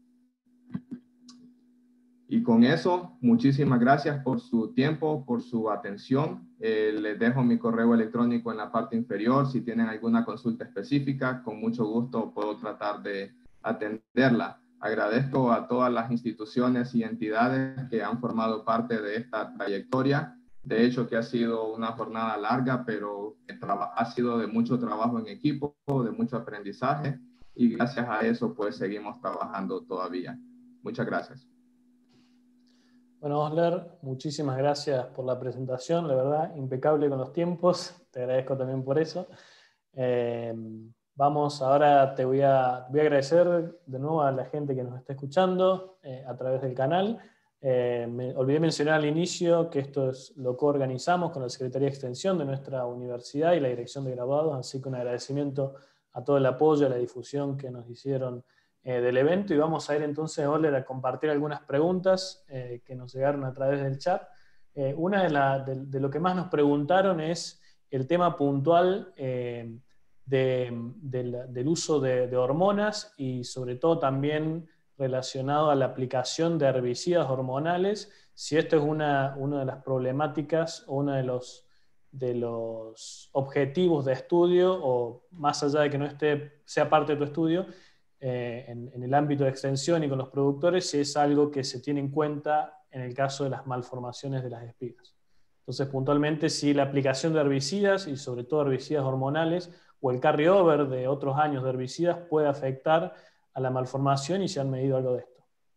Y con eso, muchísimas gracias por su tiempo, por su atención. Eh, les dejo mi correo electrónico en la parte inferior. Si tienen alguna consulta específica, con mucho gusto puedo tratar de atenderla. Agradezco a todas las instituciones y entidades que han formado parte de esta trayectoria. De hecho, que ha sido una jornada larga, pero ha sido de mucho trabajo en equipo, de mucho aprendizaje. Y gracias a eso, pues, seguimos trabajando todavía. Muchas gracias. Bueno, Osler, muchísimas gracias por la presentación, la verdad, impecable con los tiempos, te agradezco también por eso. Eh, vamos, ahora te voy a, voy a agradecer de nuevo a la gente que nos está escuchando eh, a través del canal. Eh, me olvidé mencionar al inicio que esto es lo que organizamos con la Secretaría de Extensión de nuestra universidad y la Dirección de Graduados, así que un agradecimiento a todo el apoyo, a la difusión que nos hicieron Eh, del evento y vamos a ir entonces, Oler, a compartir algunas preguntas eh, que nos llegaron a través del chat. Eh, una de, la, de, de lo que más nos preguntaron es el tema puntual eh, de, de la, del uso de, de hormonas y sobre todo también relacionado a la aplicación de herbicidas hormonales, si esto es una, una de las problemáticas o uno de los, de los objetivos de estudio o más allá de que no esté, sea parte de tu estudio, Eh, en, en el ámbito de extensión y con los productores, si es algo que se tiene en cuenta en el caso de las malformaciones de las espigas. Entonces, puntualmente, si la aplicación de herbicidas, y sobre todo herbicidas hormonales, o el carryover de otros años de herbicidas puede afectar a la malformación y si han medido algo de esto.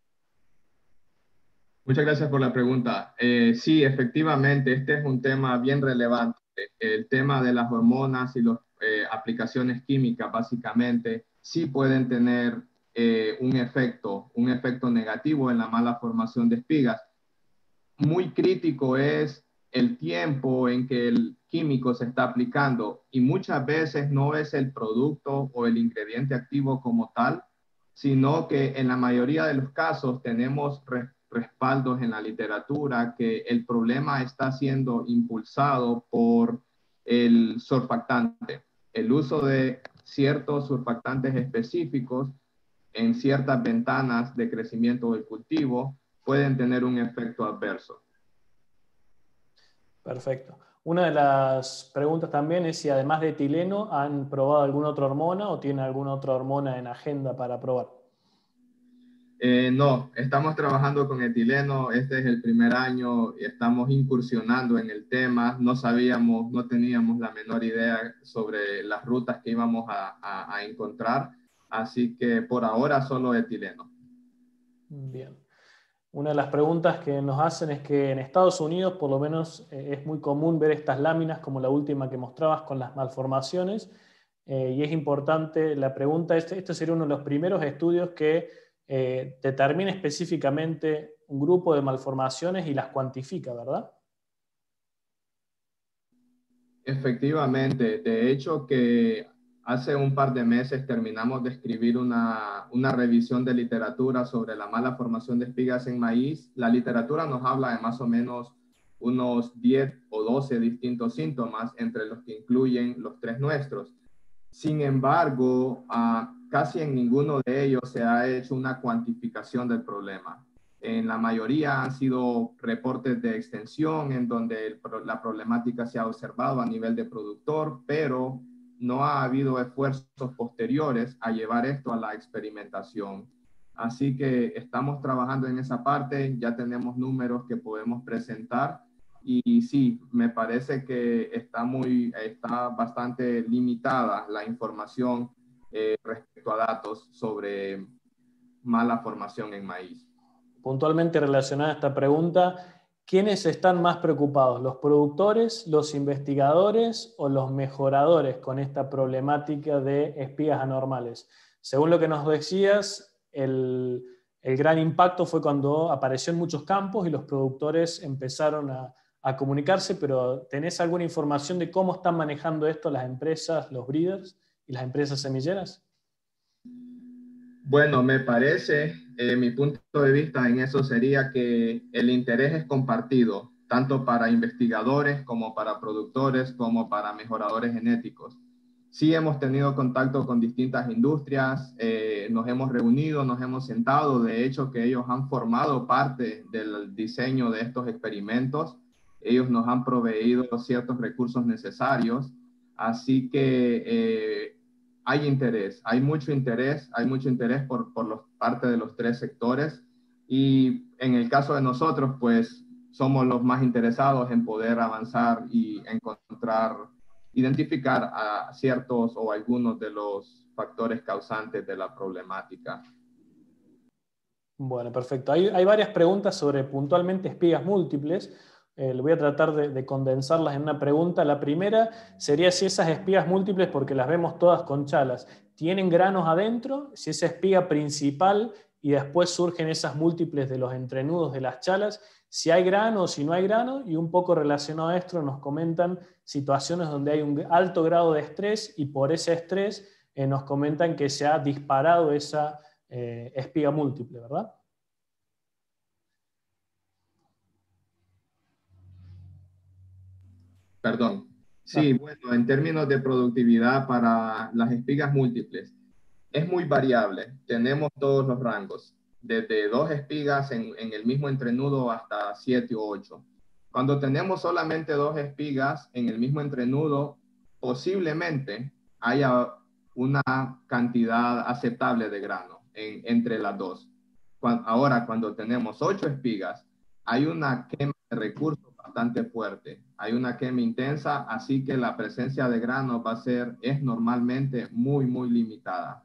Muchas gracias por la pregunta. Eh, sí, efectivamente, este es un tema bien relevante. El tema de las hormonas y las eh, aplicaciones químicas, básicamente, sí pueden tener eh, un efecto, un efecto negativo en la mala formación de espigas. Muy crítico es el tiempo en que el químico se está aplicando y muchas veces no es el producto o el ingrediente activo como tal, sino que en la mayoría de los casos tenemos re respaldos en la literatura que el problema está siendo impulsado por el surfactante, el uso de ciertos surfactantes específicos en ciertas ventanas de crecimiento del cultivo pueden tener un efecto adverso. Perfecto. Una de las preguntas también es si además de etileno han probado alguna otra hormona o tienen alguna otra hormona en agenda para probar. Eh, no, estamos trabajando con etileno, este es el primer año y estamos incursionando en el tema, no sabíamos, no teníamos la menor idea sobre las rutas que íbamos a, a, a encontrar, así que por ahora solo etileno. Bien. Una de las preguntas que nos hacen es que en Estados Unidos por lo menos eh, es muy común ver estas láminas como la última que mostrabas con las malformaciones eh, y es importante, la pregunta, este, este sería uno de los primeros estudios que eh, determina específicamente un grupo de malformaciones y las cuantifica, ¿verdad? Efectivamente, de hecho que hace un par de meses terminamos de escribir una, una revisión de literatura sobre la mala formación de espigas en maíz. La literatura nos habla de más o menos unos diez o doce distintos síntomas, entre los que incluyen los tres nuestros. Sin embargo, uh, casi en ninguno de ellos se ha hecho una cuantificación del problema. En la mayoría han sido reportes de extensión en donde el, la problemática se ha observado a nivel de productor, pero no ha habido esfuerzos posteriores a llevar esto a la experimentación. Así que estamos trabajando en esa parte, ya tenemos números que podemos presentar y sí, me parece que está, muy, está bastante limitada la información eh, respecto a datos sobre mala formación en maíz. Puntualmente relacionada a esta pregunta, ¿quiénes están más preocupados? ¿Los productores, los investigadores o los mejoradores con esta problemática de espigas anormales? Según lo que nos decías, el, el gran impacto fue cuando apareció en muchos campos y los productores empezaron a, a comunicarse, pero ¿tenés alguna información de cómo están manejando esto las empresas, los breeders y las empresas semilleras? Bueno, me parece, eh, mi punto de vista en eso sería que el interés es compartido, tanto para investigadores como para productores, como para mejoradores genéticos. Sí hemos tenido contacto con distintas industrias, eh, nos hemos reunido, nos hemos sentado, de hecho que ellos han formado parte del diseño de estos experimentos, ellos nos han proveído ciertos recursos necesarios, así que eh, hay interés, hay mucho interés, hay mucho interés por, por los, parte de los tres sectores y en el caso de nosotros, pues somos los más interesados en poder avanzar y encontrar, identificar a ciertos o algunos de los factores causantes de la problemática. Bueno, perfecto. Hay, hay varias preguntas sobre puntualmente espigas múltiples. Eh, voy a tratar de, de condensarlas en una pregunta. La primera sería si esas espigas múltiples, porque las vemos todas con chalas, ¿tienen granos adentro? Si esa espiga principal y después surgen esas múltiples de los entrenudos de las chalas, si hay grano o si no hay grano, y un poco relacionado a esto nos comentan situaciones donde hay un alto grado de estrés y por ese estrés eh, nos comentan que se ha disparado esa eh, espiga múltiple, ¿verdad? Perdón. Sí, Ah, bueno, en términos de productividad para las espigas múltiples, es muy variable. Tenemos todos los rangos, desde dos espigas en, en el mismo entrenudo hasta siete o ocho. Cuando tenemos solamente dos espigas en el mismo entrenudo, posiblemente haya una cantidad aceptable de grano en, entre las dos. Cuando, ahora, cuando tenemos ocho espigas, hay una quema de recursos bastante fuerte. Hay una quema intensa, así que la presencia de grano va a ser, es normalmente muy, muy limitada.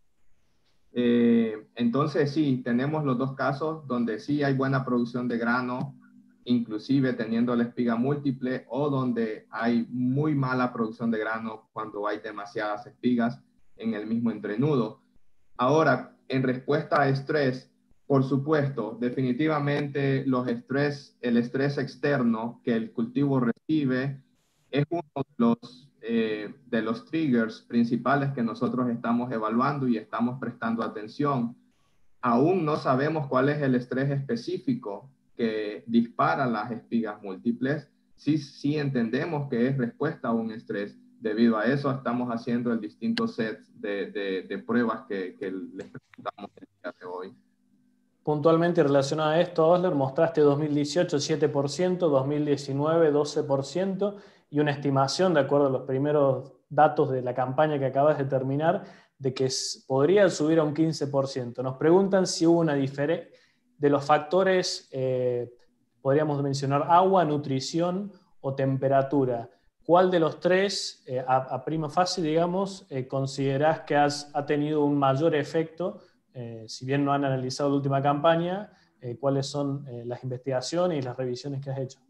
Eh, entonces sí, tenemos los dos casos donde sí hay buena producción de grano, inclusive teniendo la espiga múltiple, o donde hay muy mala producción de grano cuando hay demasiadas espigas en el mismo entrenudo. Ahora, en respuesta a estrés, por supuesto, definitivamente los estrés, el estrés externo que el cultivo recibe es uno de los, eh, de los triggers principales que nosotros estamos evaluando y estamos prestando atención. Aún no sabemos cuál es el estrés específico que dispara las espigas múltiples. Sí, sí entendemos que es respuesta a un estrés. Debido a eso estamos haciendo el distinto set de, de, de pruebas que, que les presentamos el día de hoy. Puntualmente relacionado a esto, Osler, mostraste dos mil dieciocho siete por ciento, dos mil diecinueve doce por ciento y una estimación, de acuerdo a los primeros datos de la campaña que acabas de terminar, de que podría subir a un quince por ciento. Nos preguntan si hubo una diferencia de los factores, eh, podríamos mencionar agua, nutrición o temperatura. ¿Cuál de los tres, eh, a, a prima facie, digamos, eh, considerás que has, ha tenido un mayor efecto? Eh, si bien no han analizado la última campaña, eh, ¿cuáles son eh, las investigaciones y las revisiones que has hecho?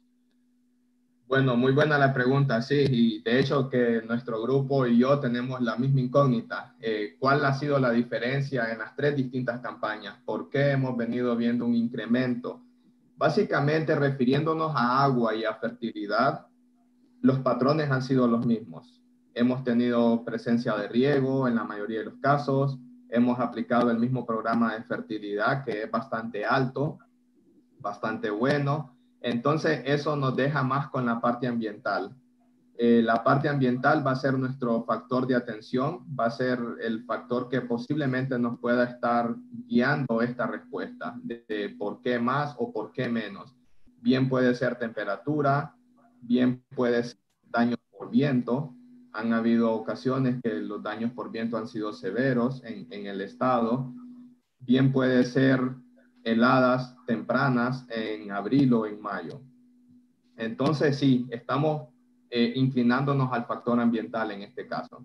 Bueno, muy buena la pregunta, sí, y de hecho que nuestro grupo y yo tenemos la misma incógnita. Eh, ¿Cuál ha sido la diferencia en las tres distintas campañas? ¿Por qué hemos venido viendo un incremento? Básicamente, refiriéndonos a agua y a fertilidad, los patrones han sido los mismos. Hemos tenido presencia de riego en la mayoría de los casos, hemos aplicado el mismo programa de fertilidad que es bastante alto, bastante bueno. Entonces eso nos deja más con la parte ambiental. Eh, la parte ambiental va a ser nuestro factor de atención, va a ser el factor que posiblemente nos pueda estar guiando esta respuesta de, de por qué más o por qué menos. Bien puede ser temperatura, bien puede ser daños por viento. Han habido ocasiones que los daños por viento han sido severos en, en el estado. Bien puede ser heladas tempranas en abril o en mayo. Entonces sí, estamos eh, inclinándonos al factor ambiental en este caso.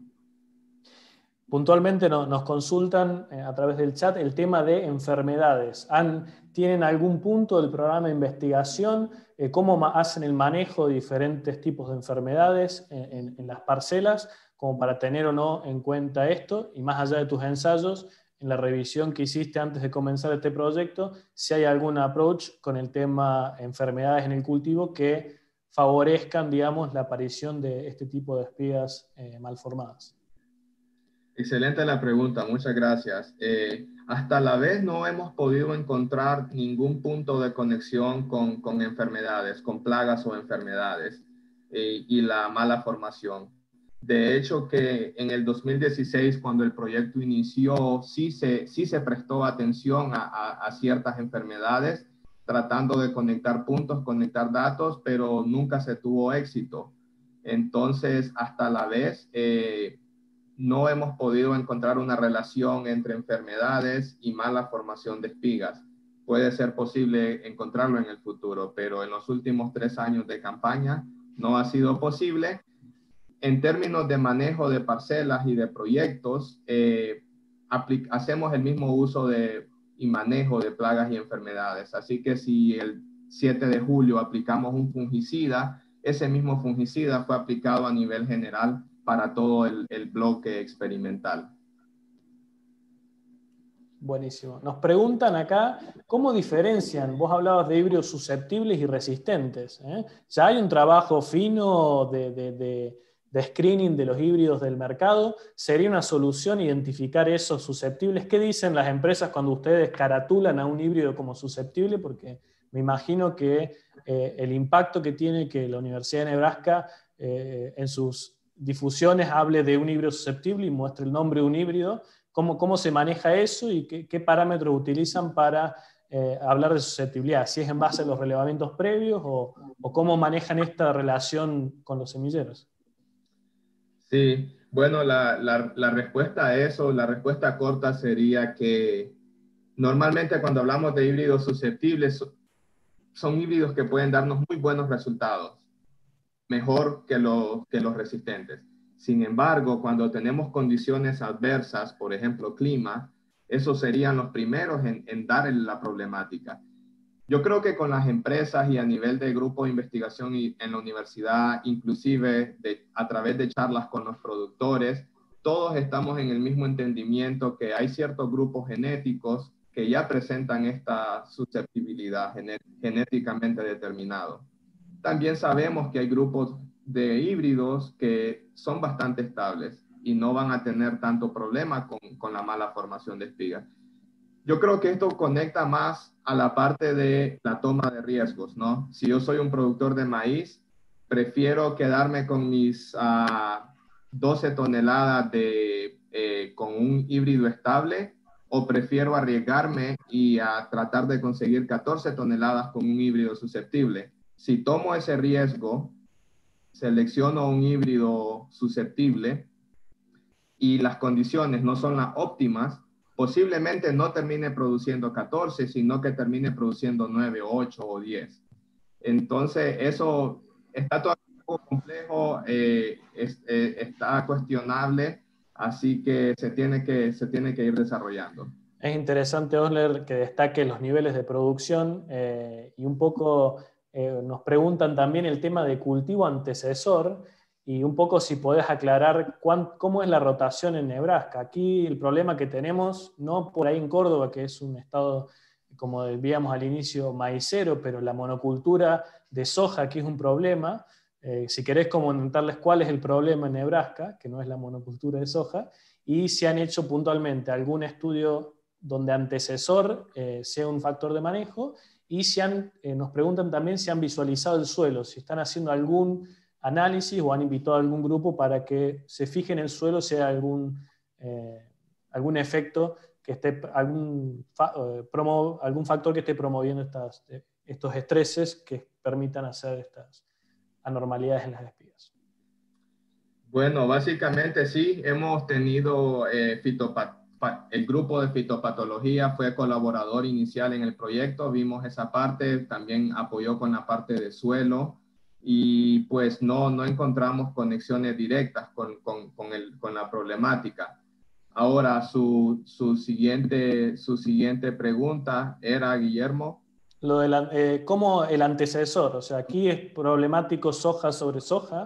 Puntualmente no, nos consultan eh, a través del chat el tema de enfermedades. ¿Han, ¿Tienen algún punto del programa de investigación? Eh, ¿Cómo hacen el manejo de diferentes tipos de enfermedades en, en, en las parcelas? Como para tener o no en cuenta esto, y más allá de tus ensayos, en la revisión que hiciste antes de comenzar este proyecto, si hay algún approach con el tema enfermedades en el cultivo que favorezcan, digamos, la aparición de este tipo de espigas eh, malformadas. Excelente la pregunta, muchas gracias. Eh, hasta la vez no hemos podido encontrar ningún punto de conexión con, con enfermedades, con plagas o enfermedades eh, y la mala formación. De hecho, que en el dos mil dieciséis, cuando el proyecto inició, sí se, sí se prestó atención a, a, a ciertas enfermedades, tratando de conectar puntos, conectar datos, pero nunca se tuvo éxito. Entonces, hasta la vez, eh, no hemos podido encontrar una relación entre enfermedades y mala formación de espigas. Puede ser posible encontrarlo en el futuro, pero en los últimos tres años de campaña no ha sido posible. En términos de manejo de parcelas y de proyectos, eh, hacemos el mismo uso de, y manejo de plagas y enfermedades. Así que si el siete de julio aplicamos un fungicida, ese mismo fungicida fue aplicado a nivel general para todo el, el bloque experimental. Buenísimo. Nos preguntan acá, ¿cómo diferencian? Vos hablabas de híbridos susceptibles y resistentes. ¿eh? ¿Ya hay un trabajo fino de, de, de, de screening de los híbridos del mercado? ¿Sería una solución identificar esos susceptibles? ¿Qué dicen las empresas cuando ustedes caratulan a un híbrido como susceptible? Porque me imagino que eh, el impacto que tiene que la Universidad de Nebraska eh, en sus difusiones hable de un híbrido susceptible y muestre el nombre de un híbrido. ¿Cómo, cómo se maneja eso y qué, qué parámetros utilizan para eh, hablar de susceptibilidad? ¿Si es en base a los relevamientos previos o, o cómo manejan esta relación con los semilleros? Sí, bueno, la, la, la respuesta a eso, la respuesta corta sería que normalmente cuando hablamos de híbridos susceptibles, son híbridos que pueden darnos muy buenos resultados, mejor que, lo, que los resistentes. Sin embargo, cuando tenemos condiciones adversas, por ejemplo, clima, esos serían los primeros en, en dar la problemática. Yo creo que con las empresas y a nivel de grupo de investigación y en la universidad, inclusive de, a través de charlas con los productores, todos estamos en el mismo entendimiento que hay ciertos grupos genéticos que ya presentan esta susceptibilidad gené genéticamente determinado. También sabemos que hay grupos de híbridos que son bastante estables y no van a tener tanto problema con, con la mala formación de espigas. Yo creo que esto conecta más a la parte de la toma de riesgos, ¿no? Si yo soy un productor de maíz, prefiero quedarme con mis uh, doce toneladas de, eh, con un híbrido estable, o prefiero arriesgarme y a tratar de conseguir catorce toneladas con un híbrido susceptible. Si tomo ese riesgo, selecciono un híbrido susceptible y las condiciones no son las óptimas, posiblemente no termine produciendo catorce, sino que termine produciendo nueve, ocho o diez. Entonces, eso está todo un poco complejo, eh, es, eh, está cuestionable, así que se tiene que, se tiene que ir desarrollando. Es interesante, Osler, que destaque los niveles de producción eh, y un poco eh, nos preguntan también el tema de cultivo antecesor y un poco si podés aclarar cuán, cómo es la rotación en Nebraska. Aquí el problema que tenemos, no por ahí en Córdoba, que es un estado, como veíamos al inicio, maicero, pero la monocultura de soja aquí es un problema. Eh, si querés comentarles cuál es el problema en Nebraska, que no es la monocultura de soja, y si han hecho puntualmente algún estudio donde antecesor eh, sea un factor de manejo, y si han, eh, nos preguntan también si han visualizado el suelo, si están haciendo algún análisis o han invitado a algún grupo para que se fije en el suelo si hay algún, eh, algún efecto, que esté, algún, fa, eh, promo, algún factor que esté promoviendo estas, eh, estos estreses que permitan hacer estas anormalidades en las espigas. Bueno, básicamente sí, hemos tenido eh, fitopat el grupo de fitopatología fue colaborador inicial en el proyecto, vimos esa parte, también apoyó con la parte de suelo y pues no, no encontramos conexiones directas con, con, con, el, con la problemática. Ahora, su, su, siguiente, su siguiente pregunta era, Guillermo. Lo de la, eh, ¿cómo el antecesor? O sea, aquí es problemático soja sobre soja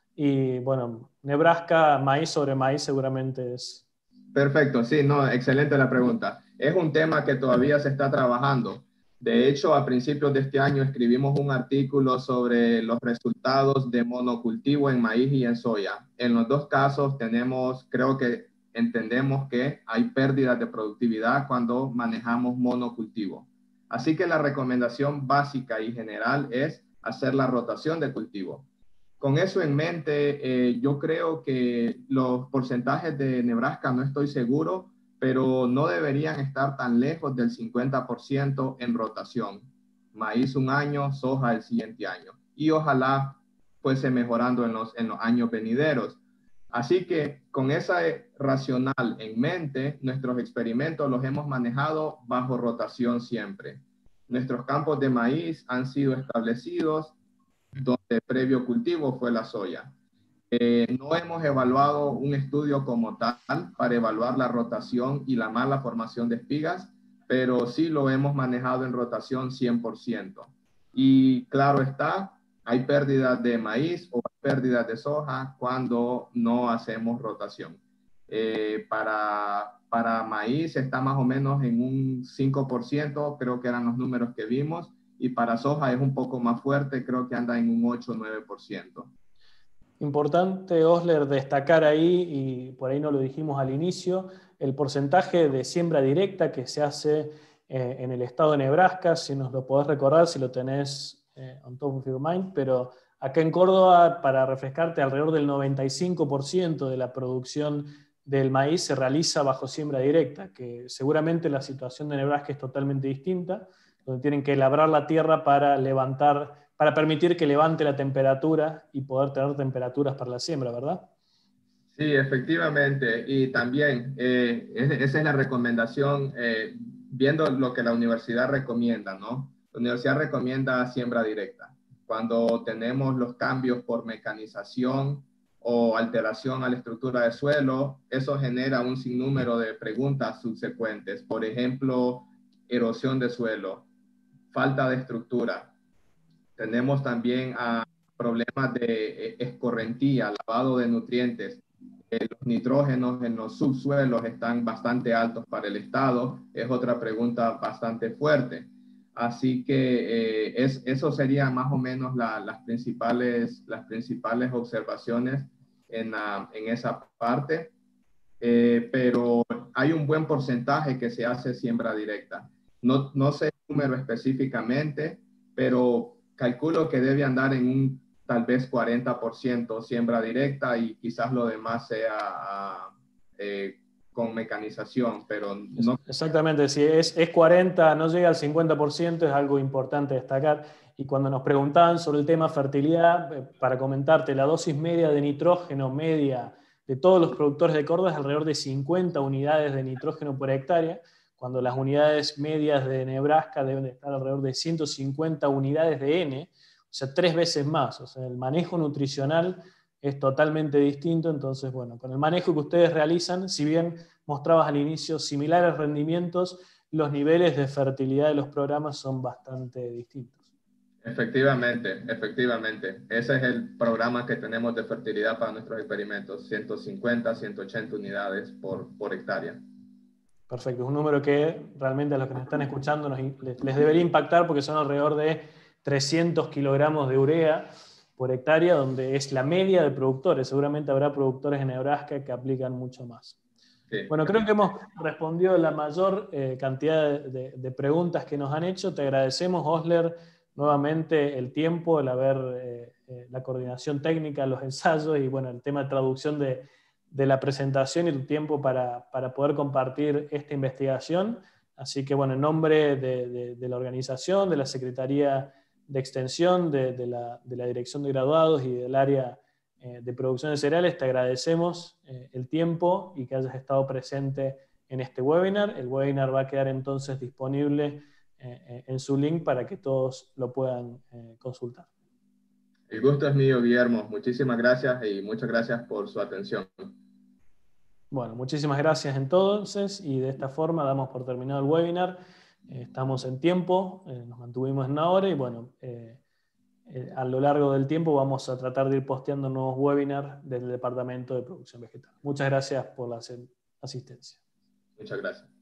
y bueno, Nebraska, maíz sobre maíz seguramente es. Perfecto, sí, no, excelente la pregunta. Es un tema que todavía se está trabajando. De hecho, a principios de este año escribimos un artículo sobre los resultados de monocultivo en maíz y en soya. En los dos casos tenemos, creo que entendemos que hay pérdidas de productividad cuando manejamos monocultivo. Así que la recomendación básica y general es hacer la rotación de cultivo. Con eso en mente, eh, yo creo que los porcentajes de Nebraska no estoy seguro, pero no deberían estar tan lejos del cincuenta por ciento en rotación. Maíz un año, soja el siguiente año. Y ojalá fuese mejorando en los, en los años venideros. Así que con esa racional en mente, nuestros experimentos los hemos manejado bajo rotación siempre. Nuestros campos de maíz han sido establecidos donde previo cultivo fue la soya. Eh, no hemos evaluado un estudio como tal para evaluar la rotación y la mala formación de espigas, pero sí lo hemos manejado en rotación cien por ciento. Y claro está, hay pérdidas de maíz o pérdidas de soja cuando no hacemos rotación. Eh, para, para maíz está más o menos en un cinco por ciento, creo que eran los números que vimos, y para soja es un poco más fuerte, creo que anda en un ocho o nueve por ciento. Importante, Osler, destacar ahí, y por ahí no lo dijimos al inicio, el porcentaje de siembra directa que se hace eh, en el estado de Nebraska, si nos lo podés recordar, si lo tenés eh, on top of your mind, pero acá en Córdoba, para refrescarte, alrededor del noventa y cinco por ciento de la producción del maíz se realiza bajo siembra directa, que seguramente la situación de Nebraska es totalmente distinta, donde tienen que labrar la tierra para levantar, para permitir que levante la temperatura y poder tener temperaturas para la siembra, ¿verdad? Sí, efectivamente. Y también eh, esa es la recomendación, eh, viendo lo que la universidad recomienda, ¿no? La universidad recomienda siembra directa. Cuando tenemos los cambios por mecanización o alteración a la estructura de suelo, eso genera un sinnúmero de preguntas subsecuentes. Por ejemplo, erosión de suelo, falta de estructura. Tenemos también a problemas de escorrentía, lavado de nutrientes. eh, los nitrógenos en los subsuelos están bastante altos para el estado, es otra pregunta bastante fuerte. Así que eh, es, eso sería más o menos la, las, principales, las principales observaciones en, la, en esa parte. Eh, pero hay un buen porcentaje que se hace siembra directa. No, no sé el número específicamente, pero calculo que debe andar en un tal vez cuarenta por ciento siembra directa y quizás lo demás sea eh, con mecanización, pero no. Exactamente, si es, es cuarenta, no llega al cincuenta por ciento, es algo importante destacar. Y cuando nos preguntaban sobre el tema fertilidad, eh, para comentarte, la dosis media de nitrógeno media de todos los productores de Córdoba es alrededor de cincuenta unidades de nitrógeno por hectárea, cuando las unidades medias de Nebraska deben de estar alrededor de ciento cincuenta unidades de N, o sea, tres veces más. O sea, el manejo nutricional es totalmente distinto. Entonces, bueno, con el manejo que ustedes realizan, si bien mostrabas al inicio similares rendimientos, los niveles de fertilidad de los programas son bastante distintos. Efectivamente, efectivamente. Ese es el programa que tenemos de fertilidad para nuestros experimentos, ciento cincuenta, ciento ochenta unidades por, por hectárea. Perfecto, es un número que realmente a los que nos están escuchando nos, les, les debería impactar porque son alrededor de trescientos kilogramos de urea por hectárea, donde es la media de productores. Seguramente habrá productores en Nebraska que aplican mucho más. Sí. Bueno, creo que hemos respondido la mayor eh, cantidad de, de, de preguntas que nos han hecho. Te agradecemos, Osler, nuevamente el tiempo, el haber, eh, eh, la coordinación técnica, los ensayos y bueno, el tema de traducción de, de la presentación y tu tiempo para, para poder compartir esta investigación. Así que bueno, en nombre de, de, de la organización, de la Secretaría de Extensión, de, de, la, de la Dirección de Graduados y del área eh, de producción de cereales, te agradecemos eh, el tiempo y que hayas estado presente en este webinar. El webinar va a quedar entonces disponible eh, en su link para que todos lo puedan eh, consultar. El gusto es mío, Guillermo. Muchísimas gracias y muchas gracias por su atención. Bueno, muchísimas gracias entonces y de esta forma damos por terminado el webinar. Eh, estamos en tiempo, eh, nos mantuvimos en una hora y bueno, eh, eh, a lo largo del tiempo vamos a tratar de ir posteando nuevos webinars del Departamento de Producción Vegetal. Muchas gracias por la asistencia. Muchas gracias.